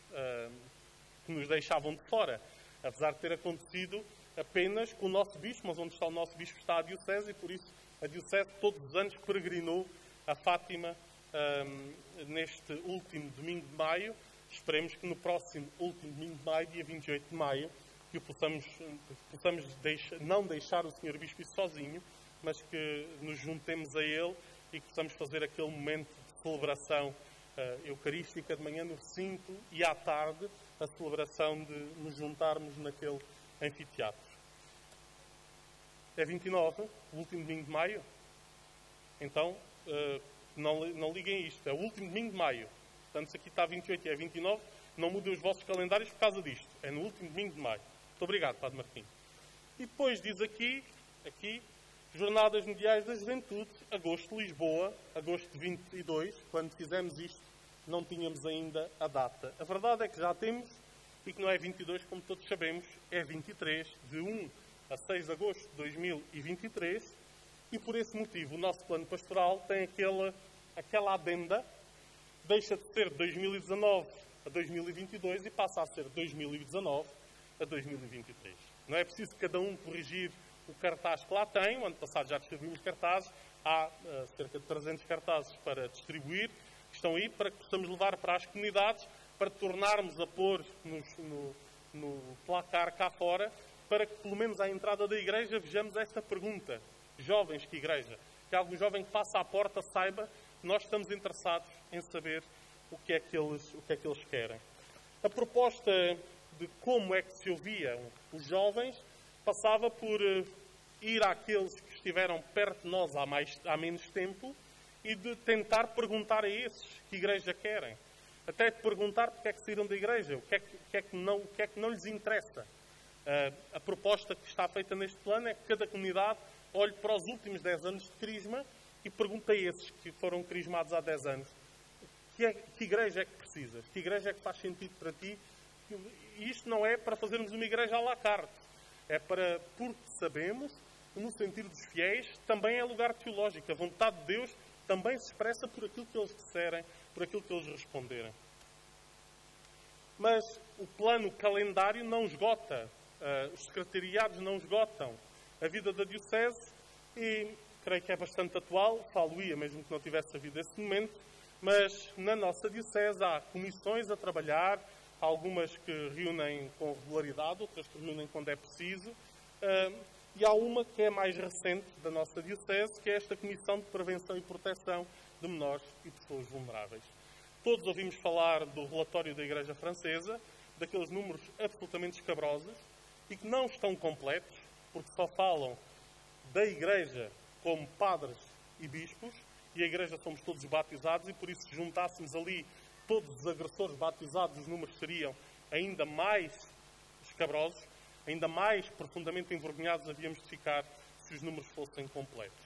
que nos deixavam de fora, apesar de ter acontecido apenas com o nosso bispo, mas onde está o nosso bispo está a Diocese, e por isso a Diocese todos os anos peregrinou a Fátima neste último domingo de maio. Esperemos que no próximo último domingo de maio, dia 28 de maio, que possamos não deixar o Sr. Bispo sozinho, mas que nos juntemos a ele e que possamos fazer aquele momento de celebração eucarística de manhã no recinto e à tarde a celebração de nos juntarmos naquele anfiteatro. É 29, o último domingo de maio. Então, não liguem isto. É o último domingo de maio. Portanto, se aqui está 28 e é 29, não mudem os vossos calendários por causa disto. É no último domingo de maio. Muito obrigado, Padre Martim. E depois diz aqui, Jornadas Mundiais da Juventude, agosto, Lisboa, agosto de 22. Quando fizemos isto, não tínhamos ainda a data. A verdade é que já temos, e que não é 22, como todos sabemos, é 23, de 1 a 6 de agosto de 2023. E por esse motivo o nosso plano pastoral tem aquela adenda, deixa de ser 2019 a 2022 e passa a ser 2019 a 2023. Não é preciso cada um corrigir o cartaz que lá tem. O ano passado já distribuímos cartazes. Há cerca de 300 cartazes para distribuir, que estão aí para que possamos levar para as comunidades, para tornarmos a pôr no placar cá fora, para que pelo menos à entrada da igreja vejamos esta pergunta. Jovens, que igreja? Que algum jovem que passa à porta saiba que nós estamos interessados em saber o que é que eles querem. A proposta de como é que se ouviam os jovens passava por ir àqueles que estiveram perto de nós há menos tempo e de tentar perguntar a esses que igreja querem. Até de perguntar porque é que saíram da igreja, o que é que não lhes interessa. A proposta que está feita neste plano é que cada comunidade olhe para os últimos 10 anos de crisma e pergunte a esses que foram crismados há 10 anos que igreja é que precisas, que igreja é que faz sentido para ti. E isto não é para fazermos uma igreja à la carte, é porque sabemos, no sentido dos fiéis, também é lugar teológico. A vontade de Deus também se expressa por aquilo que eles disserem, por aquilo que eles responderem. Mas o plano calendário não esgota, os secretariados não esgotam a vida da Diocese e creio que é bastante atual, falo-ia mesmo que não tivesse havido esse momento, mas na nossa Diocese há comissões a trabalhar, algumas que reúnem com regularidade, outras que reúnem quando é preciso, e há uma que é mais recente da nossa Diocese, que é esta Comissão de Prevenção e Proteção de Menores e Pessoas Vulneráveis. Todos ouvimos falar do relatório da Igreja Francesa, daqueles números absolutamente escabrosos e que não estão completos, porque só falam da Igreja como padres e bispos, e a Igreja somos todos batizados, e por isso, se juntássemos ali todos os agressores batizados, os números seriam ainda mais escabrosos, ainda mais profundamente envergonhados havíamos de ficar se os números fossem completos.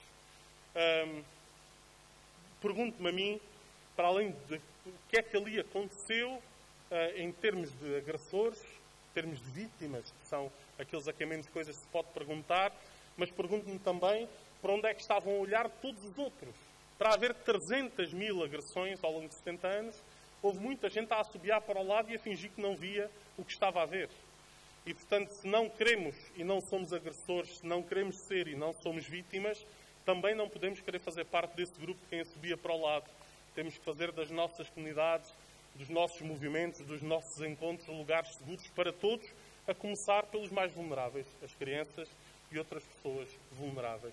Pergunto-me a mim, para além de o que é que ali aconteceu em termos de agressores, em termos de vítimas, que são aqueles a quem menos coisas se pode perguntar, mas pergunto-me também para onde é que estavam a olhar todos os outros. Para haver 300 mil agressões ao longo de 70 anos, houve muita gente a assobiar para o lado e a fingir que não via o que estava a ver. E, portanto, se não queremos e não somos agressores, se não queremos ser e não somos vítimas, também não podemos querer fazer parte desse grupo de quem assobia para o lado. Temos que fazer das nossas comunidades, dos nossos movimentos, dos nossos encontros, lugares seguros para todos, a começar pelos mais vulneráveis, as crianças e outras pessoas vulneráveis.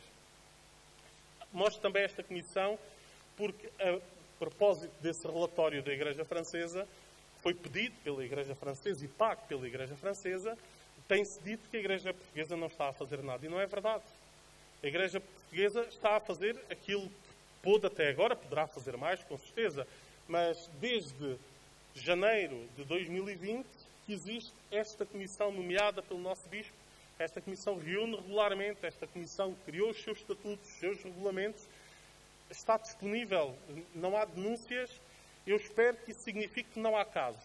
Mostro também esta comissão porque, a propósito desse relatório da Igreja Francesa, foi pedido pela Igreja Francesa e pago pela Igreja Francesa, tem-se dito que a Igreja Portuguesa não está a fazer nada. E não é verdade. A Igreja Portuguesa está a fazer aquilo que pôde até agora, poderá fazer mais, com certeza, mas desde janeiro de 2020 que existe esta comissão nomeada pelo nosso Bispo. Esta comissão reúne regularmente, esta comissão criou os seus estatutos, os seus regulamentos, está disponível, não há denúncias. Eu espero que isso signifique que não há casos.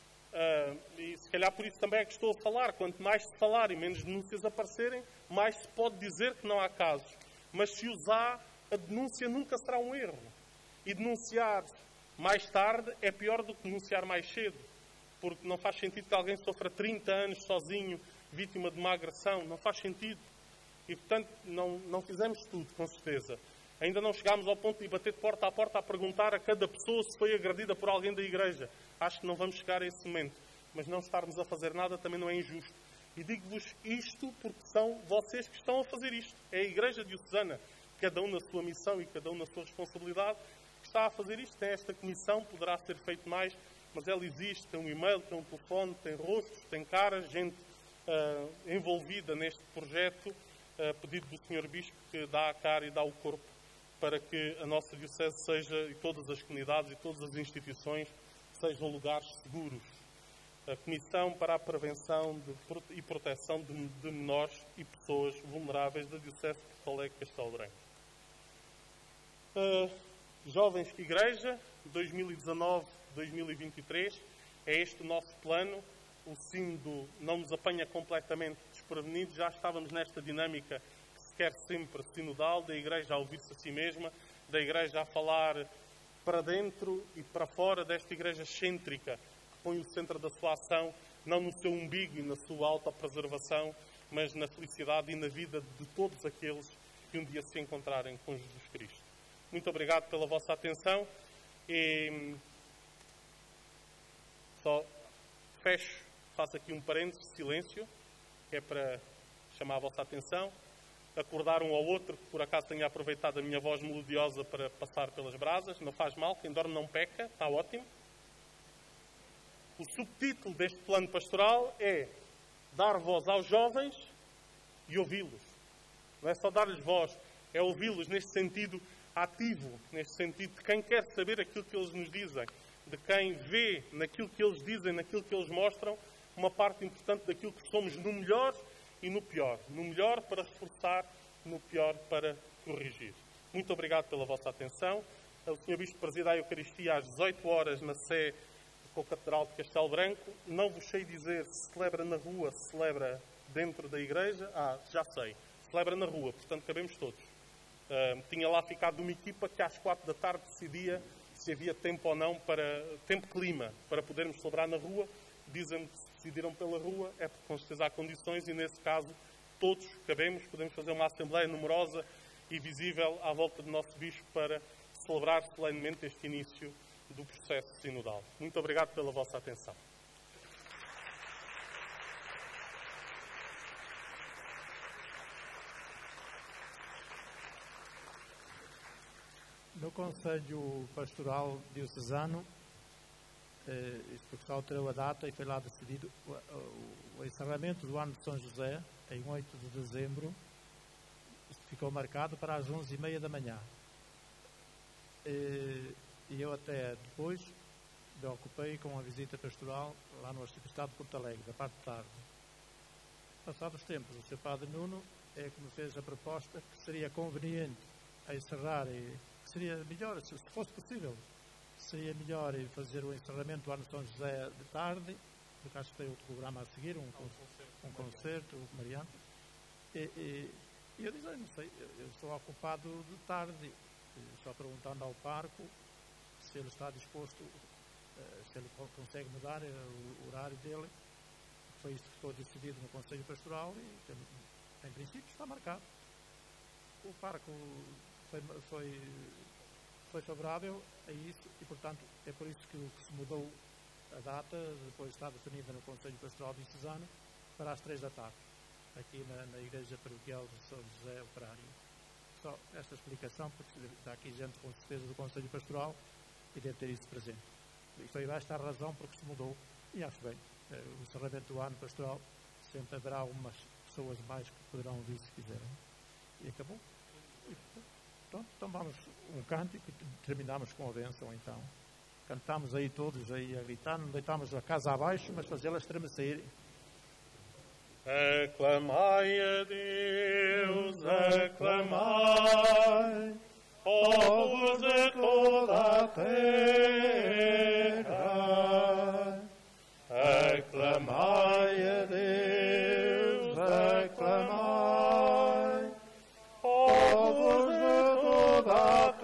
E se calhar por isso também é que estou a falar. Quanto mais se falar e menos denúncias aparecerem, mais se pode dizer que não há casos. Mas se os há, a denúncia nunca será um erro. E denunciar mais tarde é pior do que denunciar mais cedo. Porque não faz sentido que alguém sofra 30 anos sozinho, vítima de uma agressão. Não faz sentido. E, portanto, não fizemos tudo, com certeza. Ainda não chegámos ao ponto de bater de porta a porta a perguntar a cada pessoa se foi agredida por alguém da Igreja. Acho que não vamos chegar a esse momento. Mas não estarmos a fazer nada também não é injusto. E digo-vos isto porque são vocês que estão a fazer isto. É a Igreja Diocesana, cada um na sua missão e cada um na sua responsabilidade, que está a fazer isto. Tem esta comissão, poderá ser feito mais, mas ela existe. Tem um e-mail, tem um telefone, tem rostos, tem caras, gente envolvida neste projeto, pedido do Sr. Bispo que dá a cara e dá o corpo para que a nossa Diocese seja, e todas as comunidades e todas as instituições, sejam lugares seguros. A Comissão para a Prevenção e Proteção de Menores e Pessoas Vulneráveis da Diocese de Porto Alegre e Castelo Branco. Jovens que Igreja, 2019-2023, é este o nosso plano. O sínodo não nos apanha completamente desprevenidos, já estávamos nesta dinâmica que se quer sempre sinodal, da Igreja a ouvir-se a si mesma, da Igreja a falar para dentro e para fora, desta Igreja excêntrica, que põe o centro da sua ação, não no seu umbigo e na sua autopreservação, mas na felicidade e na vida de todos aqueles que um dia se encontrarem com Jesus Cristo. Muito obrigado pela vossa atenção e só faço aqui um parênteses, silêncio, que é para chamar a vossa atenção, acordar um ao outro, que por acaso tenha aproveitado a minha voz melodiosa para passar pelas brasas, não faz mal, quem dorme não peca, está ótimo. O subtítulo deste plano pastoral é dar voz aos jovens e ouvi-los. Não é só dar-lhes voz, é ouvi-los neste sentido ativo, neste sentido de quem quer saber aquilo que eles nos dizem, de quem vê naquilo que eles dizem, naquilo que eles mostram, uma parte importante daquilo que somos no melhor e no pior. No melhor para reforçar, no pior para corrigir. Muito obrigado pela vossa atenção. O Sr. Bispo presida a Eucaristia às 18 horas na Sé com a Catedral de Castelo Branco. Não vos sei dizer se celebra na rua, se celebra dentro da igreja. Já sei. Celebra na rua, portanto cabemos todos. Tinha lá ficado uma equipa que às 4 da tarde decidia se havia tempo ou não, tempo-clima, para podermos celebrar na rua. Dizem-me que se decidiram pela rua, é porque com certeza há condições e nesse caso todos cabemos, podemos fazer uma assembleia numerosa e visível à volta do nosso Bispo para celebrar solenemente este início do processo sinodal. Muito obrigado pela vossa atenção. No Conselho Pastoral Diocesano, isto porque só alterou a data e foi lá decidido o encerramento do ano de São José, em 8 de dezembro, ficou marcado para as 11h30 da manhã. E eu até depois me ocupei com a visita pastoral lá no Arciprestado de Porto Alegre, da parte de tarde. Passados tempos, o Sr. Padre Nuno é que me fez a proposta que seria conveniente a encerrar, e que seria melhor, se fosse possível, seria melhor fazer o encerramento do ano de São José de tarde, porque acho que tem outro programa a seguir, um concerto mariano. E eu disse, não sei, eu estou ocupado de tarde, só perguntando ao parco se ele está disposto, se ele consegue mudar o horário dele. Foi isso que ficou decidido no Conselho Pastoral e, em princípio, está marcado. O parco foi favorável a isso e, portanto, é por isso que se mudou a data, depois está definida no Conselho Pastoral Diocesano, para as 3 da tarde, aqui na Igreja Paroquial de São José Operário. Só esta explicação, porque está aqui gente com certeza do Conselho Pastoral e deve ter isso presente. E foi esta a razão porque se mudou, e acho bem, o encerramento do ano pastoral, sempre haverá algumas pessoas mais que poderão vir se quiserem. E acabou. E, pronto, então vamos um cântico e terminamos com a bênção então. Cantamos aí todos aí a gritar, não deitamos a casa abaixo, mas fazê-la estremecer. Aclamai a Deus, aclamai, povos de toda a terra. Aclamai a Deus, aclamai, povos de toda a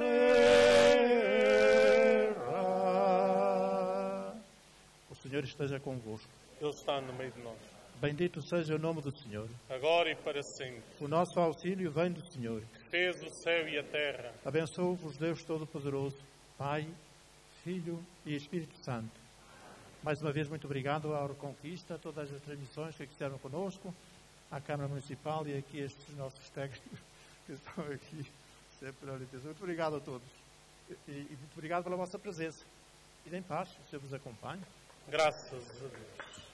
terra. O Senhor esteja convosco. Ele está no meio de nós. Bendito seja o nome do Senhor. Agora e para sempre. O nosso auxílio vem do Senhor, Que fez o céu e a terra. Abençoe-vos Deus Todo-Poderoso, Pai, Filho e Espírito Santo. Mais uma vez, muito obrigado à Reconquista, a todas as transmissões que estiveram conosco, à Câmara Municipal e aqui estes nossos técnicos que estão aqui sempre na orientação. Muito obrigado a todos. E muito obrigado pela vossa presença. E em paz, o Senhor vos acompanhe. Graças a Deus.